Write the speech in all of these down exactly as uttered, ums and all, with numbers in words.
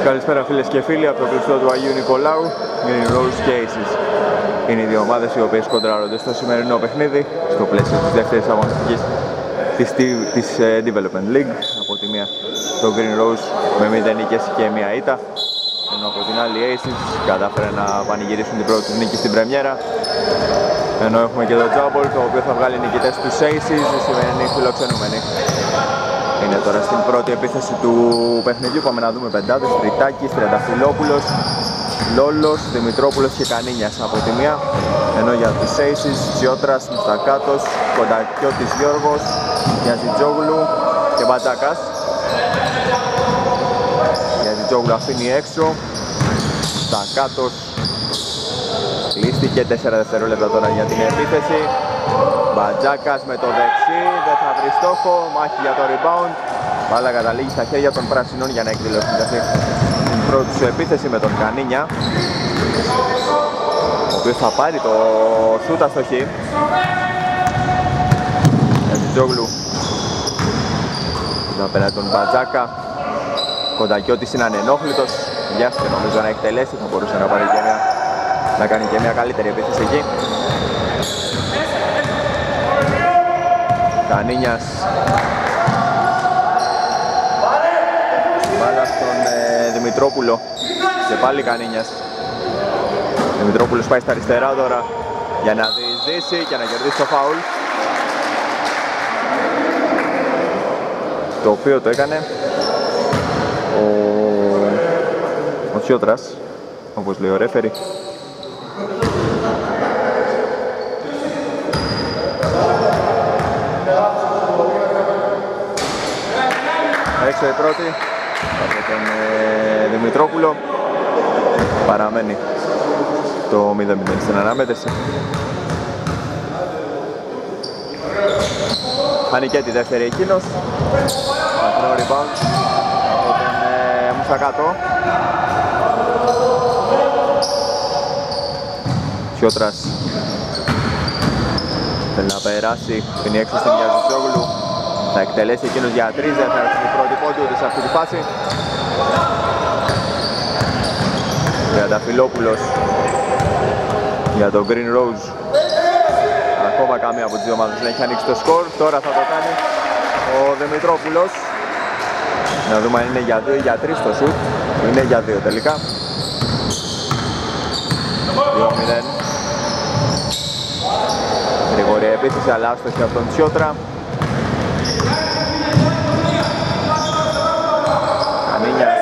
Καλησπέρα φίλες και φίλοι από το κλειστό του Αγίου Νικολάου, Green Rose και Aces. Είναι οι δύο ομάδες οι οποίες κοντράρονται στο σημερινό παιχνίδι, στο πλαίσιο της δεύτερης αγωνιστικής της, της uh, Development League. Από τη μία το Green Rose με μηδέν νίκες και μία ήττα, ενώ από την άλλη Aces κατάφερε να πανηγυρίσουν την πρώτη νίκη στην πρεμιέρα. Ενώ έχουμε και το Τζάμπολ, το οποίο θα βγάλει νικητές τους Aces, οι σημερινοί φιλοξενούμενοι. Είναι τώρα στην πρώτη επίθεση του παιχνιδιού. Πάμε να δούμε πεντάδες. Τριτάκης, Τριανταφυλόπουλος, Λόλος, Δημητρόπουλος και Κανίνιας από τη μία. Ενώ για τους Aces, Τσιότρας, Μουστακάτος, Κοντακιώτης Γιώργος, Γιαζιτζόγλου και Μπατζάκας. Γιαζιτζόγλου αφήνει έξω. Μουστακάτος κλείστηκε. τέσσερα δευτερόλεπτα τώρα για την επίθεση. Μπατζάκας με το δεξί, δεν θα βρει στόχο, μάχη για το rebound. Μπάλα καταλήγει στα χέρια των πράσινων για να εκδηλώσουν την πρώτη σου επίθεση με τον Κανίνια, ο οποίος θα πάρει το σούτ αστοχή. Τζόγλου απέναντι τον Μπατζάκα. Κοντακιώτης είναι ανενόχλητος, βιάστηκε νομίζω να εκτελέσει, θα μπορούσε να πάρει και μια, να κάνει και μια καλύτερη επίθεση εκεί. Κανίνιας, μπάλα στον ε, Δημητρόπουλο και πάλι Κανίνιας. Δημητρόπουλος πάει στα αριστερά τώρα για να διεισδύσει και να κερδίσει το φάουλ, το οποίο το έκανε ο, ο Τσιότρας, όπως λέει ο ρέφερι. Έξω η πρώτη από τον ε, Δημητρόπουλο. Παραμένει το μηδέν μηδέν στην αναμέτρηση. Φάνει και τη δεύτερη εκείνος. Μακρό rebound από τον ε, Μουσακάτο. Τσιότρας θέλει να περάσει, είναι έξω στην Γιαζιτζόγλου. Θα εκτελέσει εκείνος για τρεις, δεν θα έρθει την πρώτη πόντι ούτε σε αυτή τη φάση. Τριανταφυλόπουλος για τον Green Rose. Ακόμα καμία από τις δύο ομάδες δεν έχει ανοίξει το σκορ. Τώρα θα το κάνει ο Δημητρόπουλος. Να δούμε αν είναι για δύο ή για τρεις το σουτ. Είναι για δύο τελικά. δύο μηδέν. Γρήγορη επίθεση αλλά άστοχη από τον Τσιότρα. Κανίνιας.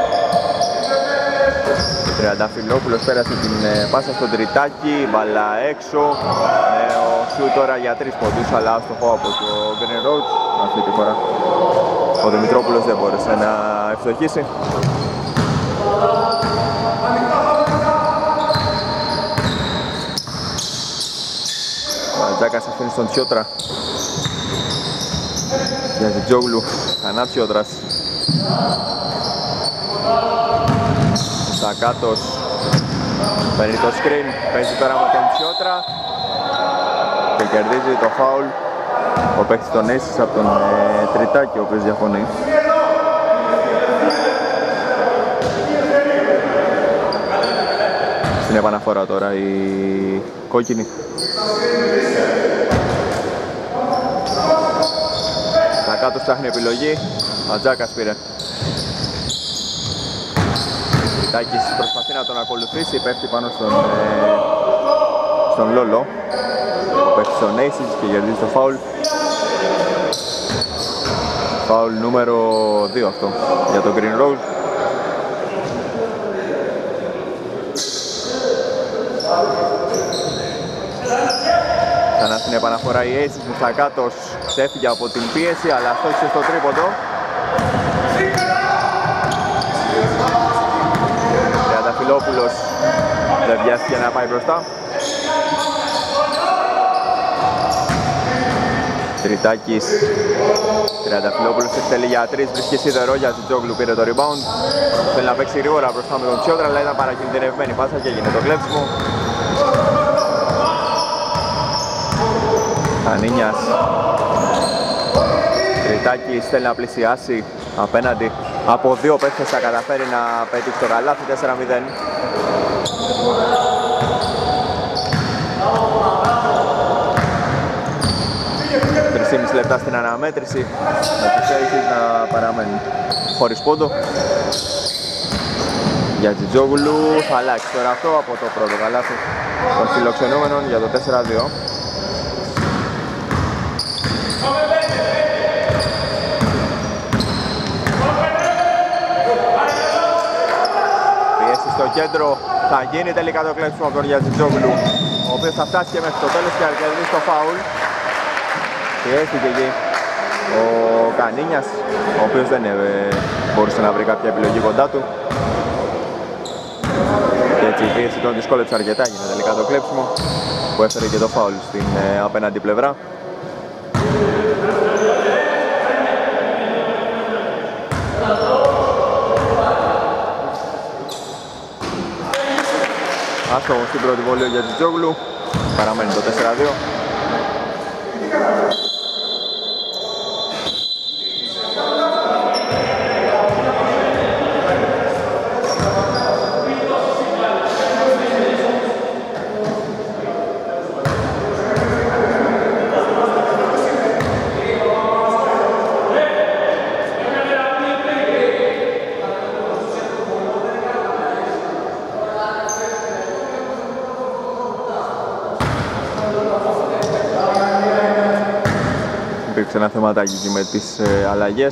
Τριανταφυλόπουλος πέρασε την ε, πάσα στον Τριτάκη, μπαλά έξω. Ε, ο Σου τώρα για τρεις πόντους, αλλά άστοχο από το Green Rose. Αυτή τη φορά ο Δημητρόπουλος δεν μπόρεσε να ευστοχίσει. Μπατζάκας αφήνει στον Τσιότρα. Γιαζιτζόγλου, ξανά Τσιότρας. Μουστακάτος παίρνει το screen, παίζει τώρα με τον Τσιότρα και κερδίζει το φάουλ ο παίκτης των Aces από τον ε, Τριτάκη, ο οποίος διαφωνεί. Στην επαναφορά τώρα η κόκκινη. Μουστακάτος ψάχνει επιλογή, Μπατζάκας πήρε. Τάκης προσπαθεί να τον ακολουθήσει, πέφτει πάνω στον, ε, στον Λόλο, ο παίκτης των Aces και κερδίζει το φάουλ. Φάουλ νούμερο δύο αυτό για το Green Rose. Ξανά στην επαναφορά η Aces, Μουστακάτος ξέφυγε από την πίεση αλλά στόχισε στο τρίποντο. Τριανταφυλόπουλος δεν βιάστηκε να πάει μπροστά. Τριτάκης. Τριανταφυλόπουλος εκτελεί για τρεις, βρίσκει σίδερο, Γιαζιτζόγλου πήρε το rebound. Θέλει να παίξει γρήγορα μπροστά με τον Τσιότρα, αλλά ήταν παρακινδυνευμένη πάσα και έγινε το κλέψιμο. Κανίνιας. Τριτάκης θέλει να πλησιάσει απέναντι Από δύο παίχτες θα καταφέρει να πετύχει το καλάθι, τέσσερα μηδέν. τρία και μισό λεπτά στην αναμέτρηση, με τους Aces να παραμένουν χωρίς πόντο. Για Τζιτζόγλου θα αλλάξει τώρα αυτό από το πρώτο καλάθι των φιλοξενούμενων για το τέσσερα δύο. Πιέσει στο κέντρο, θα γίνει τελικά το κλέψιμο από τον Γιατζιτζόγλου, ο οποίος θα φτάσει και μέχρι το τέλος και θα κερδίσει το φάουλ. Πιέστηκε εκεί ο Κανίνιας, ο οποίος δεν μπορούσε να βρει κάποια επιλογή κοντά του. Και έτσι η πίεση τον δυσκόλεψε αρκετά, έγινε τελικά το κλέψιμο που έφερε και το φάουλ στην ε, απέναντι πλευρά. Άστοχο στην πρώτη βολή για Τζιτζόγλου, παραμένει το τέσσερα δύο. Υπήρξε ένα θεματάκι εκεί με τις ε, αλλαγές.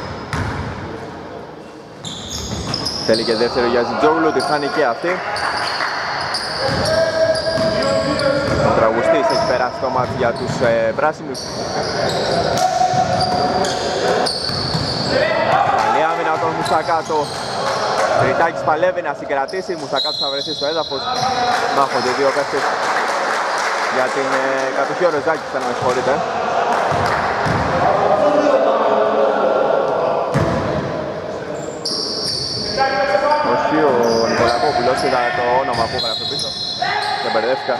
Θέλει και δεύτερο για Τζιτζόγλου, τη χάνει και αυτή. Ο τραγουστής έχει περάσει το μάτι για τους ε, πράσινους. Καλή άμυνα τον Μουστακάτο. Τριτάκης παλεύει να συγκρατήσει, Μουστακάτος θα βρεθεί στο έδαφος. Μάχονται δύο παίκτες για την ε, κατοχή. Ο Ρεζάκης, αν με συγχωρείτε. Όχι, ο Νικολακόπουλος, είδα το όνομα που έγραφε πίσω και μπερδεύτηκα.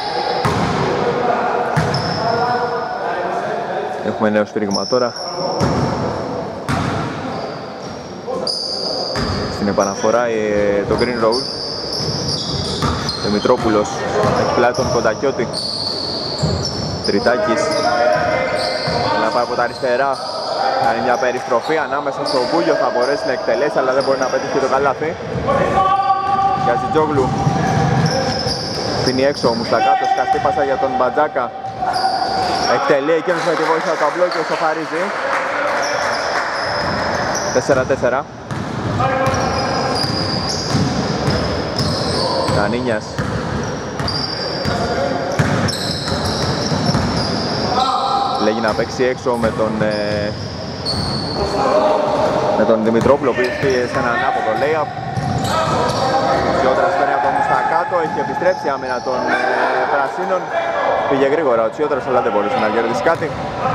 Έχουμε νέο σφύριγμα τώρα. Στην επαναφορά το Green Road. Δημητρόπουλος έχει πλάι τον Κοντακιώτη. Τριτάκης να πάει από τα αριστερά. Κάνει μια περιστροφή ανάμεσα στο Μπούγιο, θα μπορέσει να εκτελέσει αλλά δεν μπορεί να πετύχει το καλάθι. Για Τζιτζόγλου πίνει έξω ο Μουστακάτος, καστή πάσα για τον Μπατζάκα. Εκτελεί εκείνος με τη βοήθεια του ταμπλό και σοφαρίζει. τέσσερα τέσσερα. Κανίνιας. Λέγει να παίξει έξω με τον ε, με τον Δημητρόπουλο που πήγε σε έναν άποδο layup. Ο Τσιότρας παίρνει από τον Μουστακάτο, έχει επιστρέψει άμυνα των ε, πρασίνων. Πήγε γρήγορα ο Τσιότρας αλλά δεν μπορούσε να κερδίσει κάτι.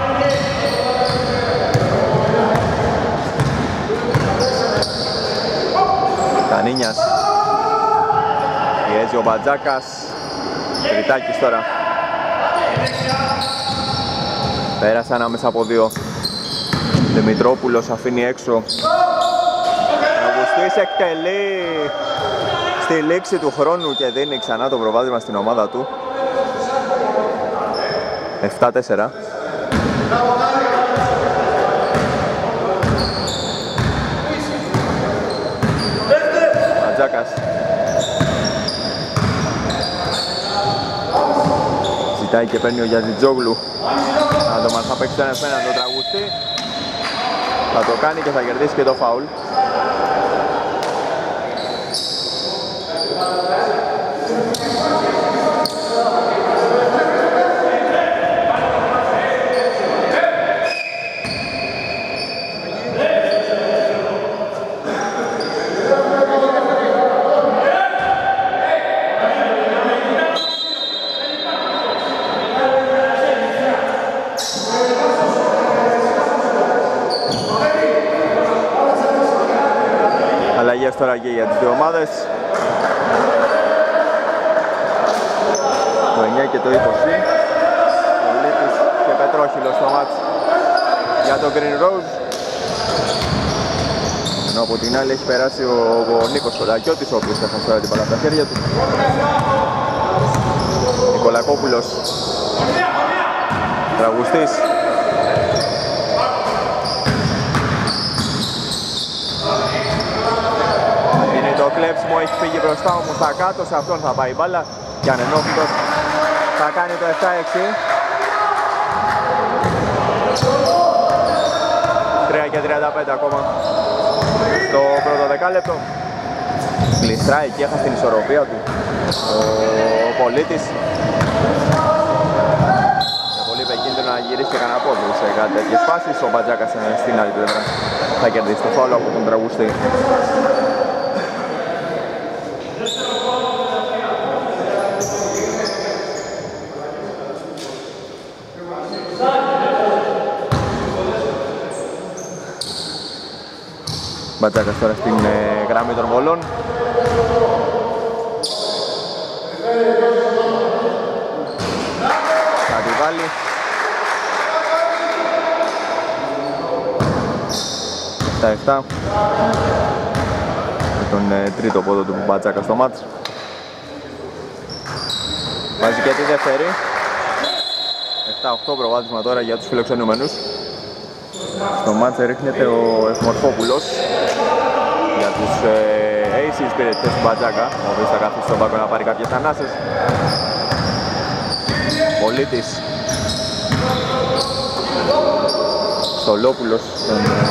Κανίνιας. Πιέζει ο Μπατζάκας. Τριτάκης τώρα. Πέρασε ανάμεσα από δύο. Δημητρόπουλος αφήνει έξω. Αυγουστής εκτελεί στη λήξη του χρόνου και δίνει ξανά το προβάδισμα στην ομάδα του. επτά τέσσερα. Ατζάκας. Ζητάει και παίρνει ο Γιατζιτζόγλου. Να το μας θα παίξει το ένας πέναν το τραγουστή. Θα το κάνει και θα κερδίσει και το φάουλ. Αλλαγές τώρα και για τις δύο ομάδες. Το εννιά και το είκοσι. Ο Λίτης και Πετρόχυλος στο μάτς για το Green Rose. Ενώ Ενώ από την άλλη έχει περάσει ο, ο Νίκος Κοντακιώτης, ο οποίος έχασε τώρα την μπάλα από τα χέρια του. Νικολακόπουλος, τραγουστής. Είναι το κλέψιμο, έχει φύγει μπροστά ο Μουστακάτος, σε αυτόν θα πάει η μπάλα και ανενόχλητος θα κάνει το επτά έξι. τρία και τριάντα πέντε ακόμα στο πρώτο δεκάλεπτο. Γλιστράει και έχασε την ισορροπία του ο Πολίτης. Είναι πολύ επικίνδυνο να γυρίσει και κανένα πόδι σε κάτι τέτοιες φάσεις. Ο Μπατζάκας στην άλλη πλευρά θα κερδίσει το φάουλ από τον τραγουστή. Μπατζάκας τώρα στην ε, γραμμή των βολών. Θα τη βάλει. επτά επτά. Με τον ε, τρίτο πόδο του Μπατζάκα στο μάτς. Βάζει και τη δεύτερη. επτά οκτώ προβάδισμα τώρα για τους φιλοξενούμενους. Στο μάτς ρίχνεται ο Ευμορφόπουλος για τους ε, Aces υπηρετητές του Μπατζάκα, ο οποίος θα κάθίσει στον πάγκο να πάρει κάποιες ανάσες. Πολίτης, Στολόπουλος στον ε,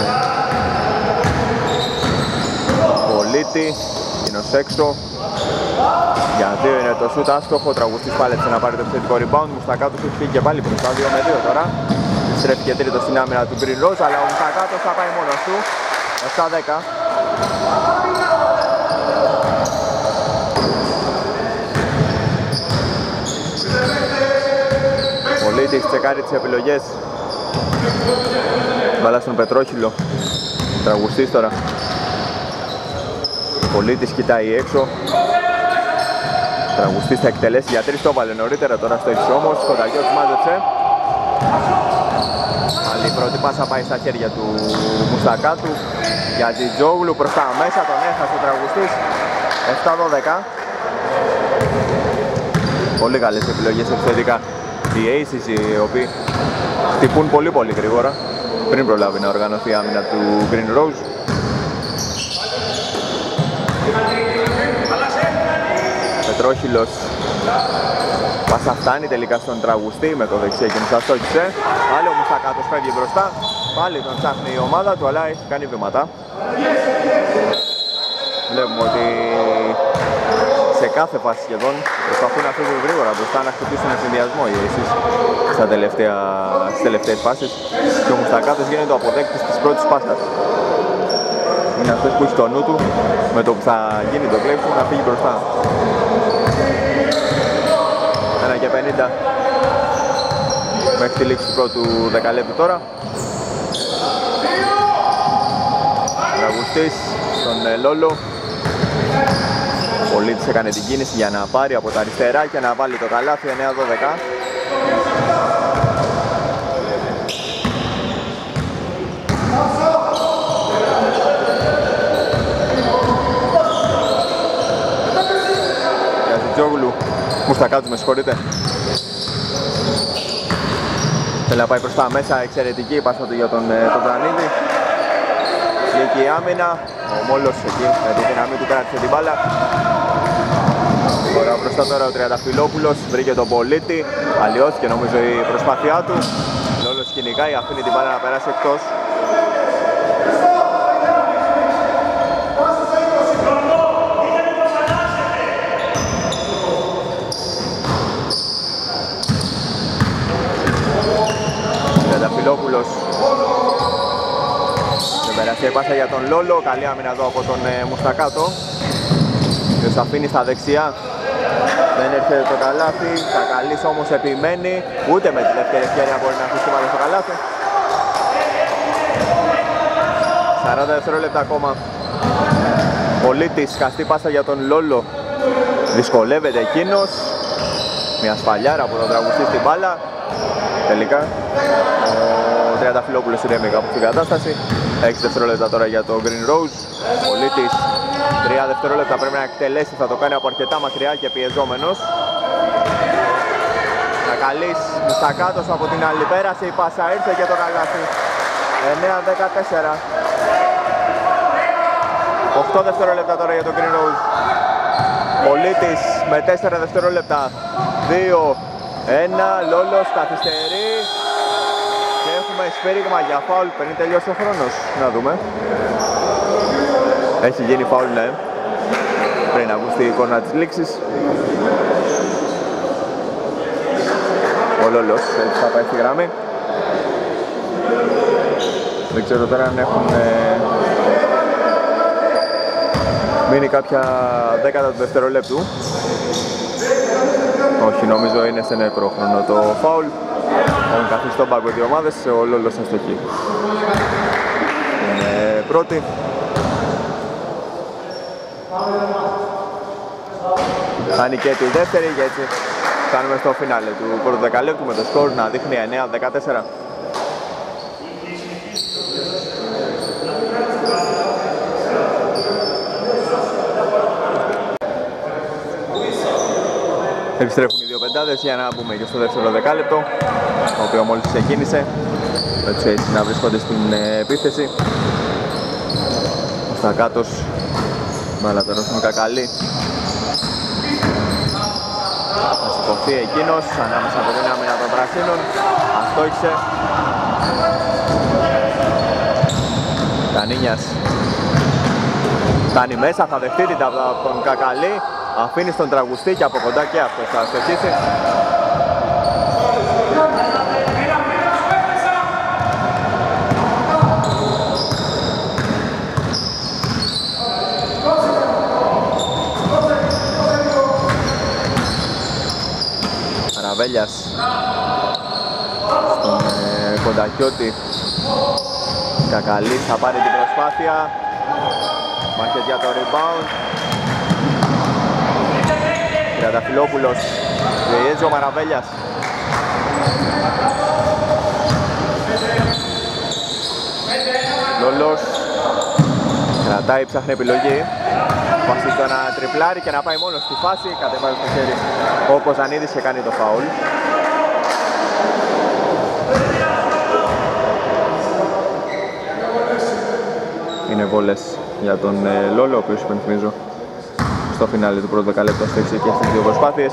Πολίτη, κοινός έξω. Για δύο είναι το σούτ άστοχο, ο τραγουστής πάλεψε να πάρει το επιθετικό rebound. Μουστακάτος έχει φύγει και πάλι μπροστά, δύο με δύο τώρα. Στρέφει και τρίτο στην άμυνα του Green Rose, αλλά ο Μουστακάτος θα πάει μόνος του. επτά δέκα. Πολίτης τσεκάρει τις επιλογές. Μπάλα στον Πετρόχυλο. Τραγουστής τώρα. Πολίτης κοιτάει έξω. Τραγουστής θα εκτελέσει για τρεις, το βάλε νωρίτερα, τώρα στο έξι όμως. Κοντακιώτης μάζεψε. Άλλη πρώτη πάσα πάει στα χέρια του Μουστακάτου. Για Τζιτζόγλου προς τα μέσα, τον έχασε ο τραγουστής. επτά δώδεκα. Πολύ καλές επιλογές επιθετικά. Οι Aces οι οποίοι χτυπούν πολύ πολύ γρήγορα πριν προλάβει να οργανωθεί η άμυνα του Green Rose. Πετρόχυλος. Πάσα φτάνει τελικά στον τραγουστή με το δεξί εκείνος θα στόχισε. Πάλι ο Μουστακάτος φεύγει μπροστά. Πάλι τον ψάχνει η ομάδα του, αλλά έχει κάνει βήματα. Βλέπουμε ότι σε κάθε φάση σχεδόν προσπαθούν να φύγουν γρήγορα μπροστά, να χτυπήσουν ένα συνδυασμό οι Aces στα τελευταία, στις τελευταίες φάσεις. Και ο Μουστακάτος γίνεται ο αποδέκτης της πρώτης πάσας. Είναι αυτός που έχει το νου του με το που θα γίνει το κλέψιμο να φύγει μπροστά. ένα και πενήντα μέχρι τη λήξη του πρώτου δεκαλέπτου τώρα. Τραγουστής στον Λόλο. Ο Πολίτης έκανε την κίνηση για να πάρει από τα αριστερά και να βάλει το καλάθι. Εννέα δώδεκα. Για Ζιτζόγλου. Μουστακάτους, με συγχωρείτε. Θέλει να πάει προς τα μέσα, εξαιρετική πάσα του για τον, τον Τρανίδη. Και η άμυνα, ο Μόλος εκεί με τη δύναμή του κράτησε την μπάλα. Τώρα μπροστά τώρα ο Τριανταφυλόπουλος, βρήκε τον Πολίτη, αλλοιώθηκε νομίζω η προσπάθειά του. Λόλος κυνηγάει, αφήνει την μπάλα να περάσει εκτός. Τριανταφυλόπουλος. Περάσει πάσα για τον Λόλο, καλή άμυνα εδώ από τον ε, Μουστακάτο. Ποιος αφήνει στα δεξιά, δεν έρχεται το καλάθι, Κακαλής όμως επιμένει, ούτε με τη δεύτερη ευκαιρία μπορεί να αφήσει βάλει στο καλάθι. σαράντα δευτερόλεπτα ακόμα. Πολίτης, χαστή πάσα για τον Λόλο, δυσκολεύεται εκείνος. Μια σφαλιάρα από τον τραγουστή στην μπάλα. Τελικά ο Τριανταφυλόπουλος ηρέμηκα από την κατάσταση. έξι δευτερόλεπτα τώρα για το Green Rose. Πολίτης, τρία δευτερόλεπτα πρέπει να εκτελέσει, θα το κάνει από αρκετά μακριά και πιεζόμενος. Κακαλής, Μουστακάτος από την άλλη πέρασε, η πάσα ήρθε και το καλάθι. εννέα δεκατέσσερα. οκτώ δευτερόλεπτα τώρα για το Green Rose. Πολίτης με τέσσερα δευτερόλεπτα. δύο ένα, Λόλος καθυστερεί. Και έχουμε σφύριγμα για φάουλ πριν τελειώσει ο χρόνος. Να δούμε. Έχει γίνει φάουλ, ναι. Πριν ακουστεί η εικόνα της λήξης. Ο Λόλος έτσι θα πάει στη γραμμή. Δεν ξέρω τώρα αν έχουν ε, μείνει κάποια δέκατα του δευτερολέπτου. Όχι, νομίζω είναι σε νεκρό χρόνο το φάουλ. Έχουν καθίσει στον πάγκο δύο ομάδες, ο Λόλος αστοχή. Είναι πρώτη. Χάνει και τη δεύτερη και έτσι φτάνουμε στο φινάλε του πρώτου δεκαλέπτου με το σκορ να δείχνει εννέα δεκατέσσερα. Επιστρέφουν οι δύο πεντάδες για να μπούμε και στο δεύτερο δεκάλεπτο, το οποίο μόλις ξεκίνησε, με τους έτσι να βρίσκονται στην επίθεση. Ο Στακάτος, μπάλα τώρα στον Κακαλή. Θα σηκωθεί εκείνος, ανάμεσα από την άμυνα των πρασίνων, αστόχισε. Κανίνιας φτάνει μέσα, θα δεχτεί την ταύλα από τον Κακαλή. Αφήνει στον τραγουστή και από κοντά και αυτός θα αστοχίσει. Καραβέλιας στον ε, Κοντακιώτη. Κακαλής θα πάρει την προσπάθεια. Μάχες για το rebound. Τριανταφυλόπουλος, διέζει ο Μαραβέλιας. Λόλος κρατάει, ψάχνει επιλογή. Βάζει το ένα τριπλάρι και να πάει μόνο στη φάση. Κατεβάζει το χέρι ο Κοζανίδης και κάνει το φάουλ. Είναι βόλες για τον ε, Λόλο, ο οποίος υπενθυμίζω στο φινάλε του πρώτου δεκαλέπτου αστέξει και στις δύο προσπάθειες.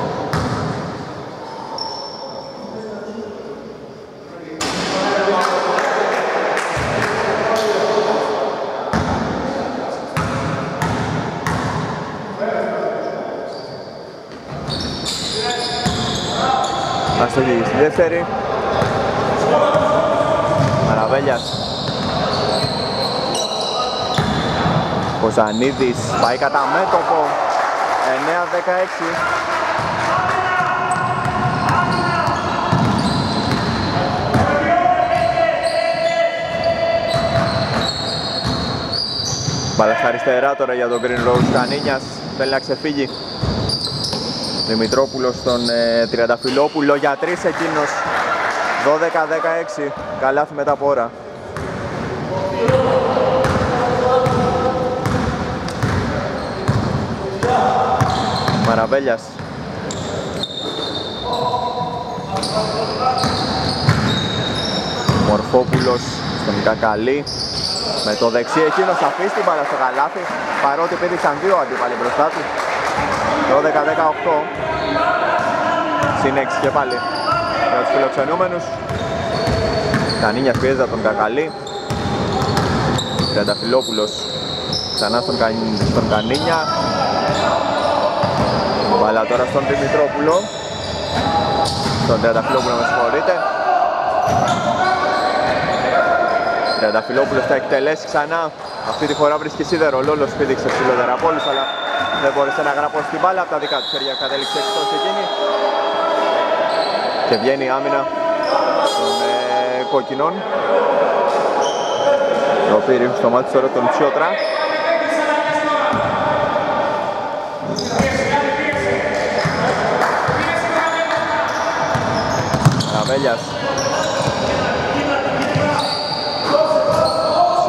Αστοχή στη δεύτερη. Μαραβέλιας. Κοζανίδης πάει κατά μέτωπο. εννέα δεκαέξι. Μπάλα στα αριστερά τώρα για τον Green Rose. Κανίνιας θέλει να ξεφύγει. Δημητρόπουλος στον ε, Τριανταφυλόπουλο για τρεις εκείνος. δώδεκα δεκαέξι. Καλάθι μετά από ώρα. Μαραβέλιας. Μορφόπουλος στον Κακαλή. Με το δεξί εκείνος αφήσει την μπάλα στο καλάθι, παρότι πήδηξαν δύο αντίπαλοι μπροστά του. δώδεκα δεκαοκτώ. Συν έξι και πάλι για τους φιλοξενούμενους. Κανίνιας πιέζει από τον Κακαλή. Τριανταφυλόπουλος ξανά στον, Κα... στον Κανίνια. Μπάλα τώρα στον Δημητρόπουλο. Στον Τριανταφυλόπουλο, με συγχωρείτε. Τριανταφυλόπουλος θα εκτελέσει ξανά. Αυτή τη φορά βρίσκει σίδερο. Ο Λόλος πήδηξε ψηλότερα από όλους, αλλά δεν μπόρεσε να γραπώσει την μπάλα. Από τα δικά του χέρια κατέληξε εκτός εκείνη. Και βγαίνει η άμυνα των ε, κόκκινων. Το οποίο ρίχνει στο μάτι τώρα τον Τσιότρα. Ραβέλιας.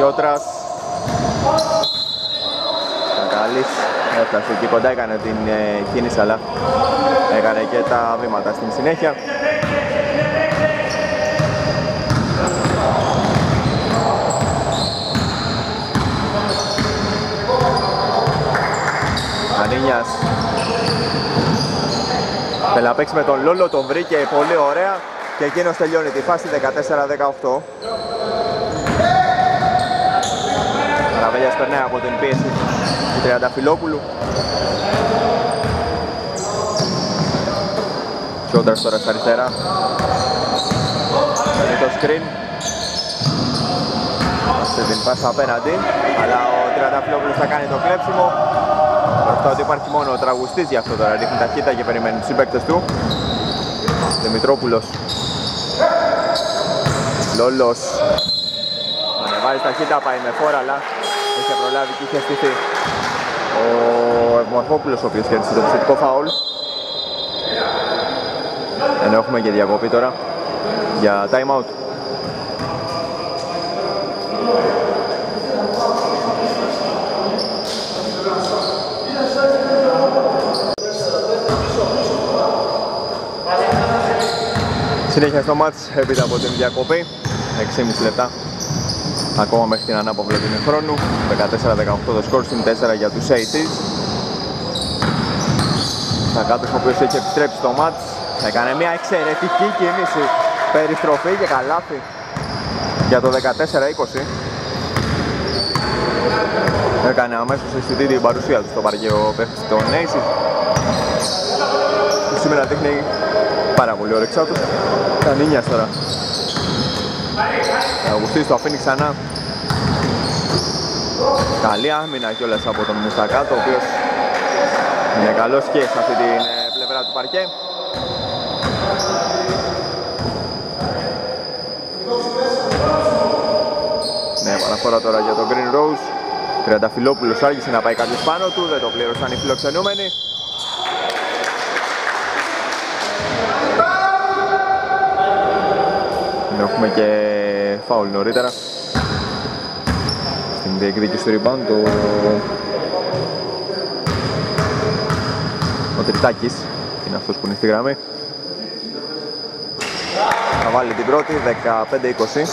Σιώτρας. Κακάλης έφτασε εκεί κοντά, έκανε την ε, κίνηση αλλά έκανε και τα βήματα στην συνέχεια. Κανίνιας θέλει να παίξει με τον Λόλο, τον βρήκε πολύ ωραία και εκείνος τελειώνει τη φάση δεκατέσσερα δεκαοκτώ. Ραβέλιας περνάει από την πίεση του Τριανταφυλόπουλου. Σιόντρας τώρα στα αριστερά. Είναι το screen. Σε την πάσα απέναντι, αλλά ο Τριανταφυλόπουλος θα κάνει το κλέψιμο. Μπροστά ότι υπάρχει μόνο ο τραγουστής, γι' αυτό τώρα ρίχνει ταχύτητα και περιμένει τους συμπαίκτες του. Δημητρόπουλος. Λόλος. Ανεβάζει ταχύτητα, πάει με φόρα, αλλά έχει προλάβει και είχε στηθεί ο Ευμορφόπουλος, ο οποίος κέρδισε το επιθετικό φάουλ. Ενώ έχουμε και διακοπή τώρα για time out. Συνέχεια στο μάτς έπειτα από την διακοπή, έξι και μισό λεπτά ακόμα μέχρι την ανάπαυλη του χρόνου. Δεκατέσσερα δεκαοκτώ το σκορ, συν τέσσερα για τους έιτς. Σακάτος, ο οποίος έχει επιστρέψει στο μάτς, έκανε μια εξαιρετική κίνηση, περιστροφή και καλάθι για το δεκατέσσερα είκοσι. Έκανε αμέσως αισθητή την παρουσία του στο παρκαίο παίχτης των Aces. Σήμερα δείχνει πάρα πολύ όρεξά του. Κανίνιας τώρα. Αυγουστής το αφήνει ξανά. Καλή άμυνα κιόλας από τον Μουστακάτο, ο οποίος είναι καλός και σε αυτή την πλευρά του παρκέ. Ναι, παραφορά τώρα για τον Green Rose. Τριανταφυλόπουλος άργησε να πάει κάποιος πάνω του, δεν το πλήρωσαν οι φιλοξενούμενοι. Έχουμε και φάουλ νωρίτερα στην διεκδίκηση του rebound. Το... ο Τριτάκης είναι αυτός που είναι στη γραμμή. Θα βάλει την πρώτη, δεκαπέντε είκοσι.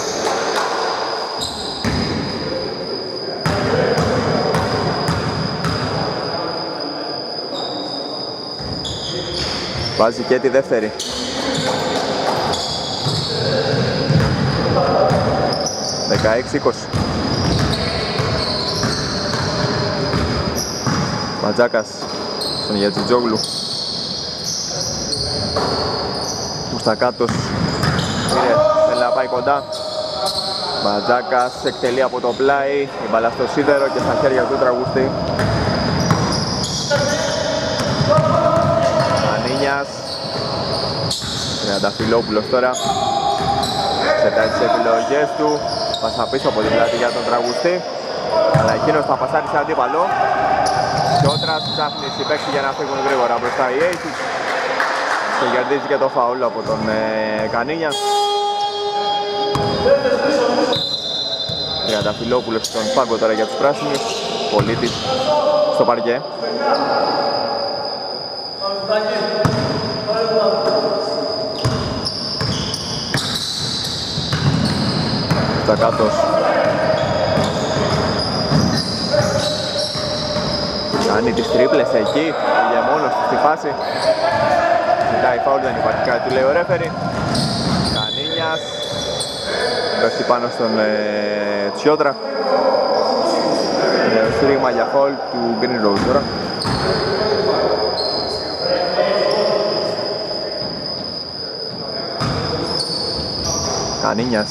Βάζει και τη δεύτερη. δεκαέξι είκοσι. Ματζάκας στον Γιατζιτζόγλου. Μουστακάτος πήρε, θέλει να πάει κοντά. Ματζάκας εκτελεί από το πλάι, η μπάλα στο σίδερο και στα χέρια του τραγουστή. Ανίνιας. Τριανταφυλόπουλος τώρα. Ξετάει τις επιλογές του, πάσα πίσω από την πλάτη για τον τραγουστή, αλλά εκείνος θα πασάρει σε αντίπαλο. Σιώτρας ψάχνει συμπαίκτη για να φύγουν γρήγορα μπροστά οι Aces και κερδίζει και το φαούλ από τον ε, Κανίνια. Τριανταφυλόπουλος στον πάγκο τώρα για τους πράσινους, Πολίτης στο παρκέ. Στακάτος. Κάνει τις τρίπλες εκεί, για μόνος του στη φάση. Ζητάει φάουλ, δεν υπάρχει κάτι, του λέει ο ρέφερι. Κανίνιας. Πέφτει πάνω στον ε, Τσιότρα. Ε, στρίγμα για φάουλ του Green Rose τώρα. Κανίνιας.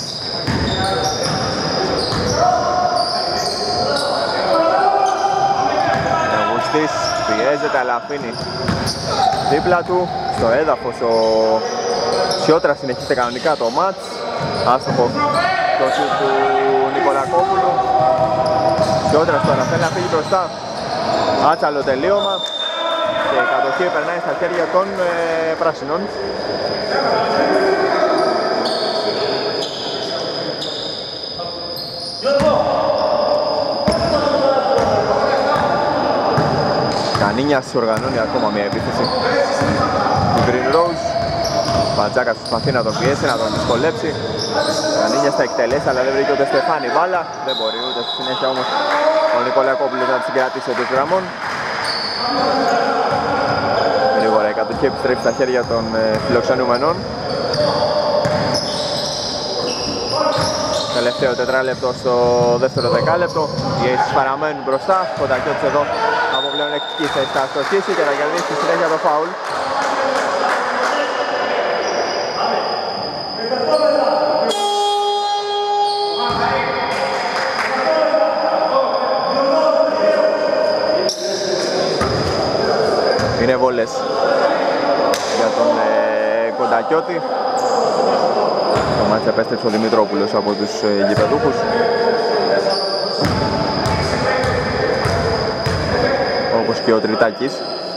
Αυγουστής πιέζεται αλλά αφήνει δίπλα του στο έδαφος. Ο Σιώτρας συνεχίζεται κανονικά το μάτς. Άστοχο το σουτ του Νικολακόπουλου. Σιώτρας τώρα θέλει να φύγει μπροστά. Άτσαλο τελείωμα και η κατοχή περνάει στα χέρια των ε, πράσινων. Ανίνιας οργανώνει ακόμα μια επίθεση του Green Rose. Μπατζάκας προσπαθεί να τον πιέσει, να τον δυσκολέψει. Ανίνιας θα εκτελέσει, αλλά δεν βρήκε ούτε Στεφάνη μπάλα. Δεν μπορεί ούτε στη συνέχεια όμως ο Νικολακόπουλος να τη συγκρατήσει εντός γραμμών. Γρήγορα η κατοχή επιστρέφει στα χέρια των ε, φιλοξενούμενων. Τελευταίο τετράλεπτο στο δεύτερο δεκάλεπτο. Οι Aces παραμένουν μπροστά. Κοντακιώτης εδώ από πλεονεκτική θέση θα αστοχίσει και θα κερδίσει στη συνέχεια το φάουλ. Είναι βόλες για τον ε, Κοντακιώτη. Το μάτς επέστρεψε ο Δημητρόπουλος από τους ε, γηπεδούχους. Όπως και ο Τριτάκης.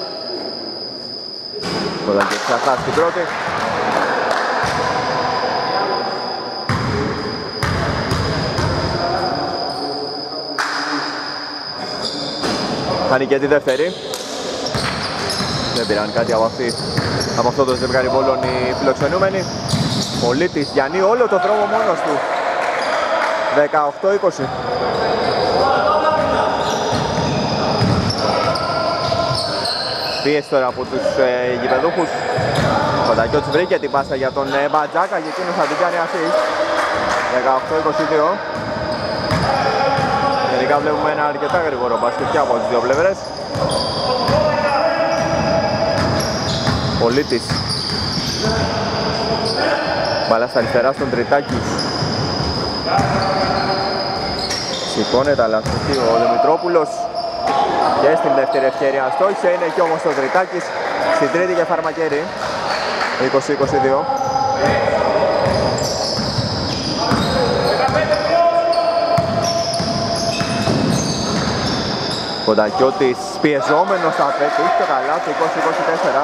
Κοντακιώτης θα χάσει την πρώτη. Χάνει και τη δεύτερη. Δεν πήραν κάτι από, αυτή, από αυτό το ζευγάρι βόλων οι φιλοξενούμενοι. Πολίτης Γιάννη όλο το δρόμο μόνος του. δεκαοκτώ είκοσι. Πίεση τώρα από τους ε, γηπεδούχους. Ο Κοντακιώτης βρήκε την πάσα για τον ε, Μπατζάκα και εκείνος θα την κάνει assist. δεκαοκτώ είκοσι δύο. Γενικά βλέπουμε ένα αρκετά γρήγορο μπάσκετ και από τις δύο πλευρές. Πολίτης. Μπάλα στα αριστερά στον Τριτάκη. Σηκώνεται αλλά αστοχεί ο Δημητρόπουλος. Και στην δεύτερη ευκαιρία αστόχησε. Είναι εκεί όμως ο Τριτάκης. Στην τρίτη και φαρμακέρι. είκοσι είκοσι δύο. Κοντακιώτης πιεζόμενος θα πετύχει το καλάθι. είκοσι είκοσι τέσσερα.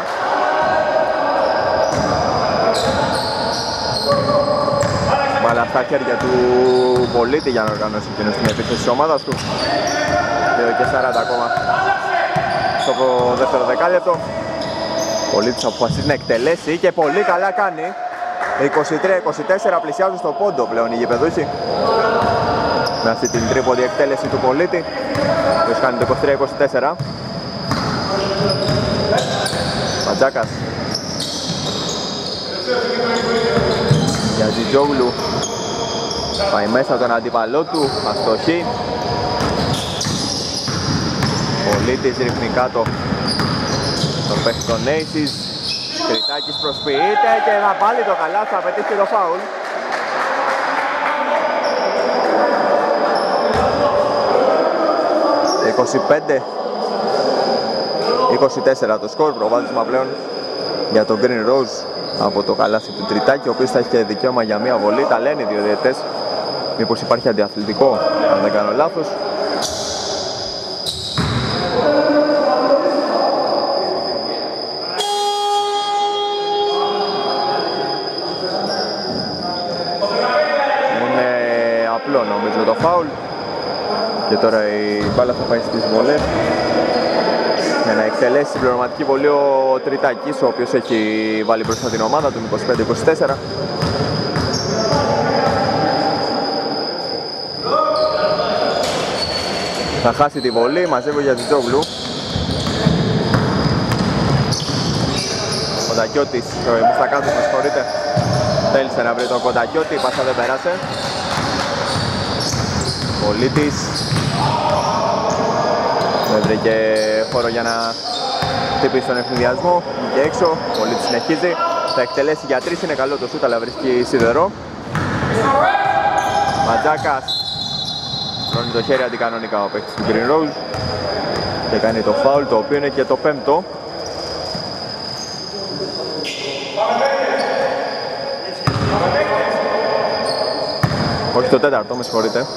Μπάλα στα χέρια του Πολίτη για να οργανώσει εκείνος την επίθεση της ομάδας του. δύο και σαράντα ακόμα στο δεύτερο δεκάλεπτο. Πολίτης αποφασίζει να εκτελέσει και πολύ καλά κάνει. είκοσι τρία είκοσι τέσσερα πλησιάζουν στο πόντο πλέον οι γηπεδούχοι. Με αυτή την τρίποντη εκτέλεση του Πολίτη. Ποιος κάνει το είκοσι τρία είκοσι τέσσερα. Μπατζάκας. Για Τζιτζόγλου. Πάει μέσα τον αντίπαλό του. Αστοχή. Πολίτης ρίχνει κάτω τον παίχτη των Aces. Τριτάκης προσποιείται και θα πάλι το καλάθι, θα πετύχει το φάουλ. είκοσι πέντε είκοσι τέσσερα το σκορ, προβάδισμα πλέον για τον Green Rose από το καλάθι του Τριτάκη, ο οποίος θα έχει και δικαίωμα για μία βολή. Τα λένε οι δύο διαιτητές, μήπως υπάρχει αντιαθλητικό, αν δεν κάνω λάθος. Είναι απλό νομίζω το φάουλ και τώρα η μπάλα θα πάει στις βολές για να εκτελέσει την πληρωματική βολή ο Τριτάκης, ο οποίος έχει βάλει μπροστά την ομάδα του είκοσι πέντε είκοσι τέσσερα. Θα χάσει τη βολή, μαζεύει για Τζιτζόγλου. Ο Κοντακιώτης, ο Μουστακάτος, με συγχωρείτε, θέλησε να βρει τον Κοντακιώτη, η πάσα δεν πέρασε. Πολίτης δεν βρήκε χώρο για να χτυπήσει τον ευνηδιασμό και έξω. Πολίτης συνεχίζει, θα εκτελέσει για τρεις, είναι καλό το σούτ αλλά βρίσκει σιδερό. Ματζάκας τρώνει το χέρι αντικανονικά ο παίκτης του Green Rose και κάνει το φάουλ, το οποίο είναι και το πέμπτο. Όχι το τέταρτο, με συγχωρείτε.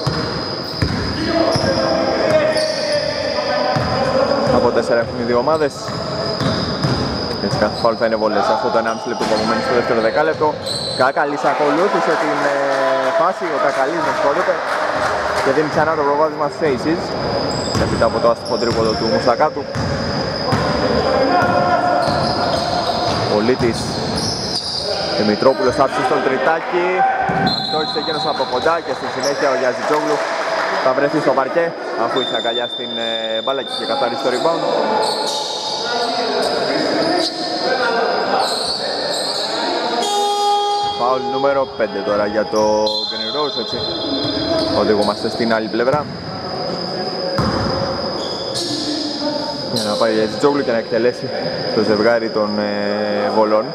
Από τέσσερα έχουν οι δύο ομάδες. Έτσι κάθε φάουλ θα είναι βολές. Αυτό το ενάμιση λεπτό που απομένει στο δεύτερο δεκάλεπτο. Κακαλής ακολούθησε την ε, φάση, ο Κακαλής με συγχωρείτε, και δίνει ξανά το προβάδισμα στους Aces. Έπειτα από το άστοχο τρίποδο του Μουστακάτου. Πολίτης. Δημητρόπουλος άψησε στον τριτάκι. Αστόχησε εκείνος από κοντά και στη συνέχεια ο Γιαζιτζόγλου θα βρεθεί στο παρκέ αφού είχε αγκαλιά στην ε, μπάλα και είχε καθαρίσει το rebound. Φάουλ νούμερο πέντε τώρα για το Green Rose, έτσι. Οδηγούμαστε στην άλλη πλευρά. Για να πάει ο Γιαζιτζόγλου και να εκτελέσει το ζευγάρι των ε, βολών.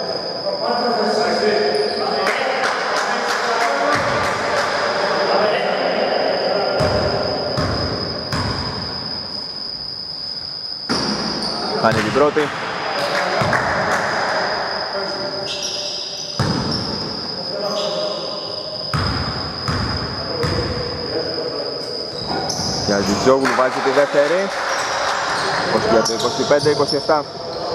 Χάνει την πρώτη. Γιαζιτζόγλου βάζει τη δεύτερη. Για το είκοσι πέντε είκοσι επτά.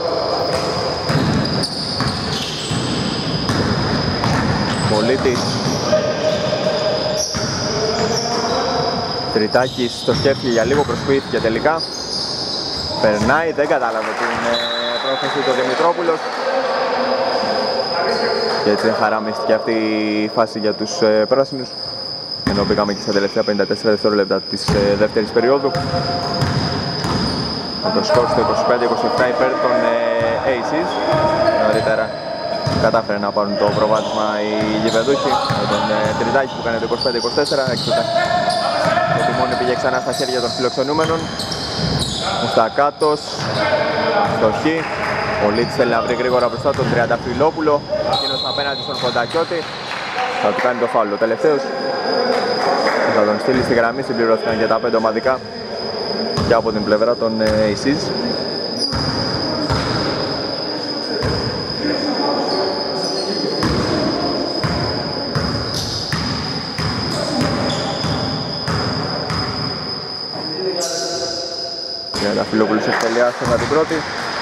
Πολίτης. Τριτάκης στο σκέφτη για λίγο, προσποιήθηκε τελικά. Περνάει, δεν κατάλαβε την ε, πρόθεση του Δημητρόπουλος. Και έτσι χαραμίστηκε αυτή η φάση για τους ε, πράσινους. Ενώ πήγαμε και στα τελευταία πενήντα τέσσερα δευτερόλεπτα της ε, δεύτερης περίοδου. Με το σκορ στο είκοσι πέντε είκοσι επτά υπέρ των ε, Aces. Νωρίτερα κατάφερε να πάρουν το προβάδισμα οι γηπεδούχοι με τον ε, Τριτάκη που κάνει το είκοσι πέντε είκοσι τέσσερα. Έξωτα το τιμόνι πήγε ξανά στα χέρια των φιλοξενούμενων. Μουστακάτος, στοχή. Ο Λίτς θέλει να βρει γρήγορα μπροστά τον Τριανταφυλόπουλο. Εκείνος απέναντι στον Κοντακιώτη. Θα του κάνει το φάουλ ο τελευταίος. Θα τον στείλει στη γραμμή, συμπληρώθηκαν για τα πέντε ομαδικά και από την πλευρά των Aces. Τριανταφυλόπουλος εκτελεί άστοχα την πρώτη.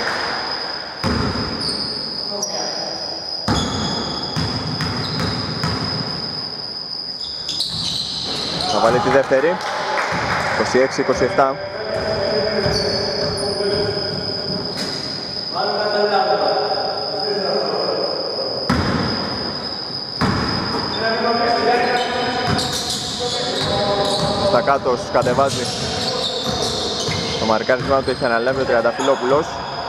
Θα βάλει τη δεύτερη. είκοσι έξι είκοσι επτά. Στακάτος κατεβάζει. Το μαρκάρισμα του έχει αναλάβει ο Τριανταφυλόπουλος.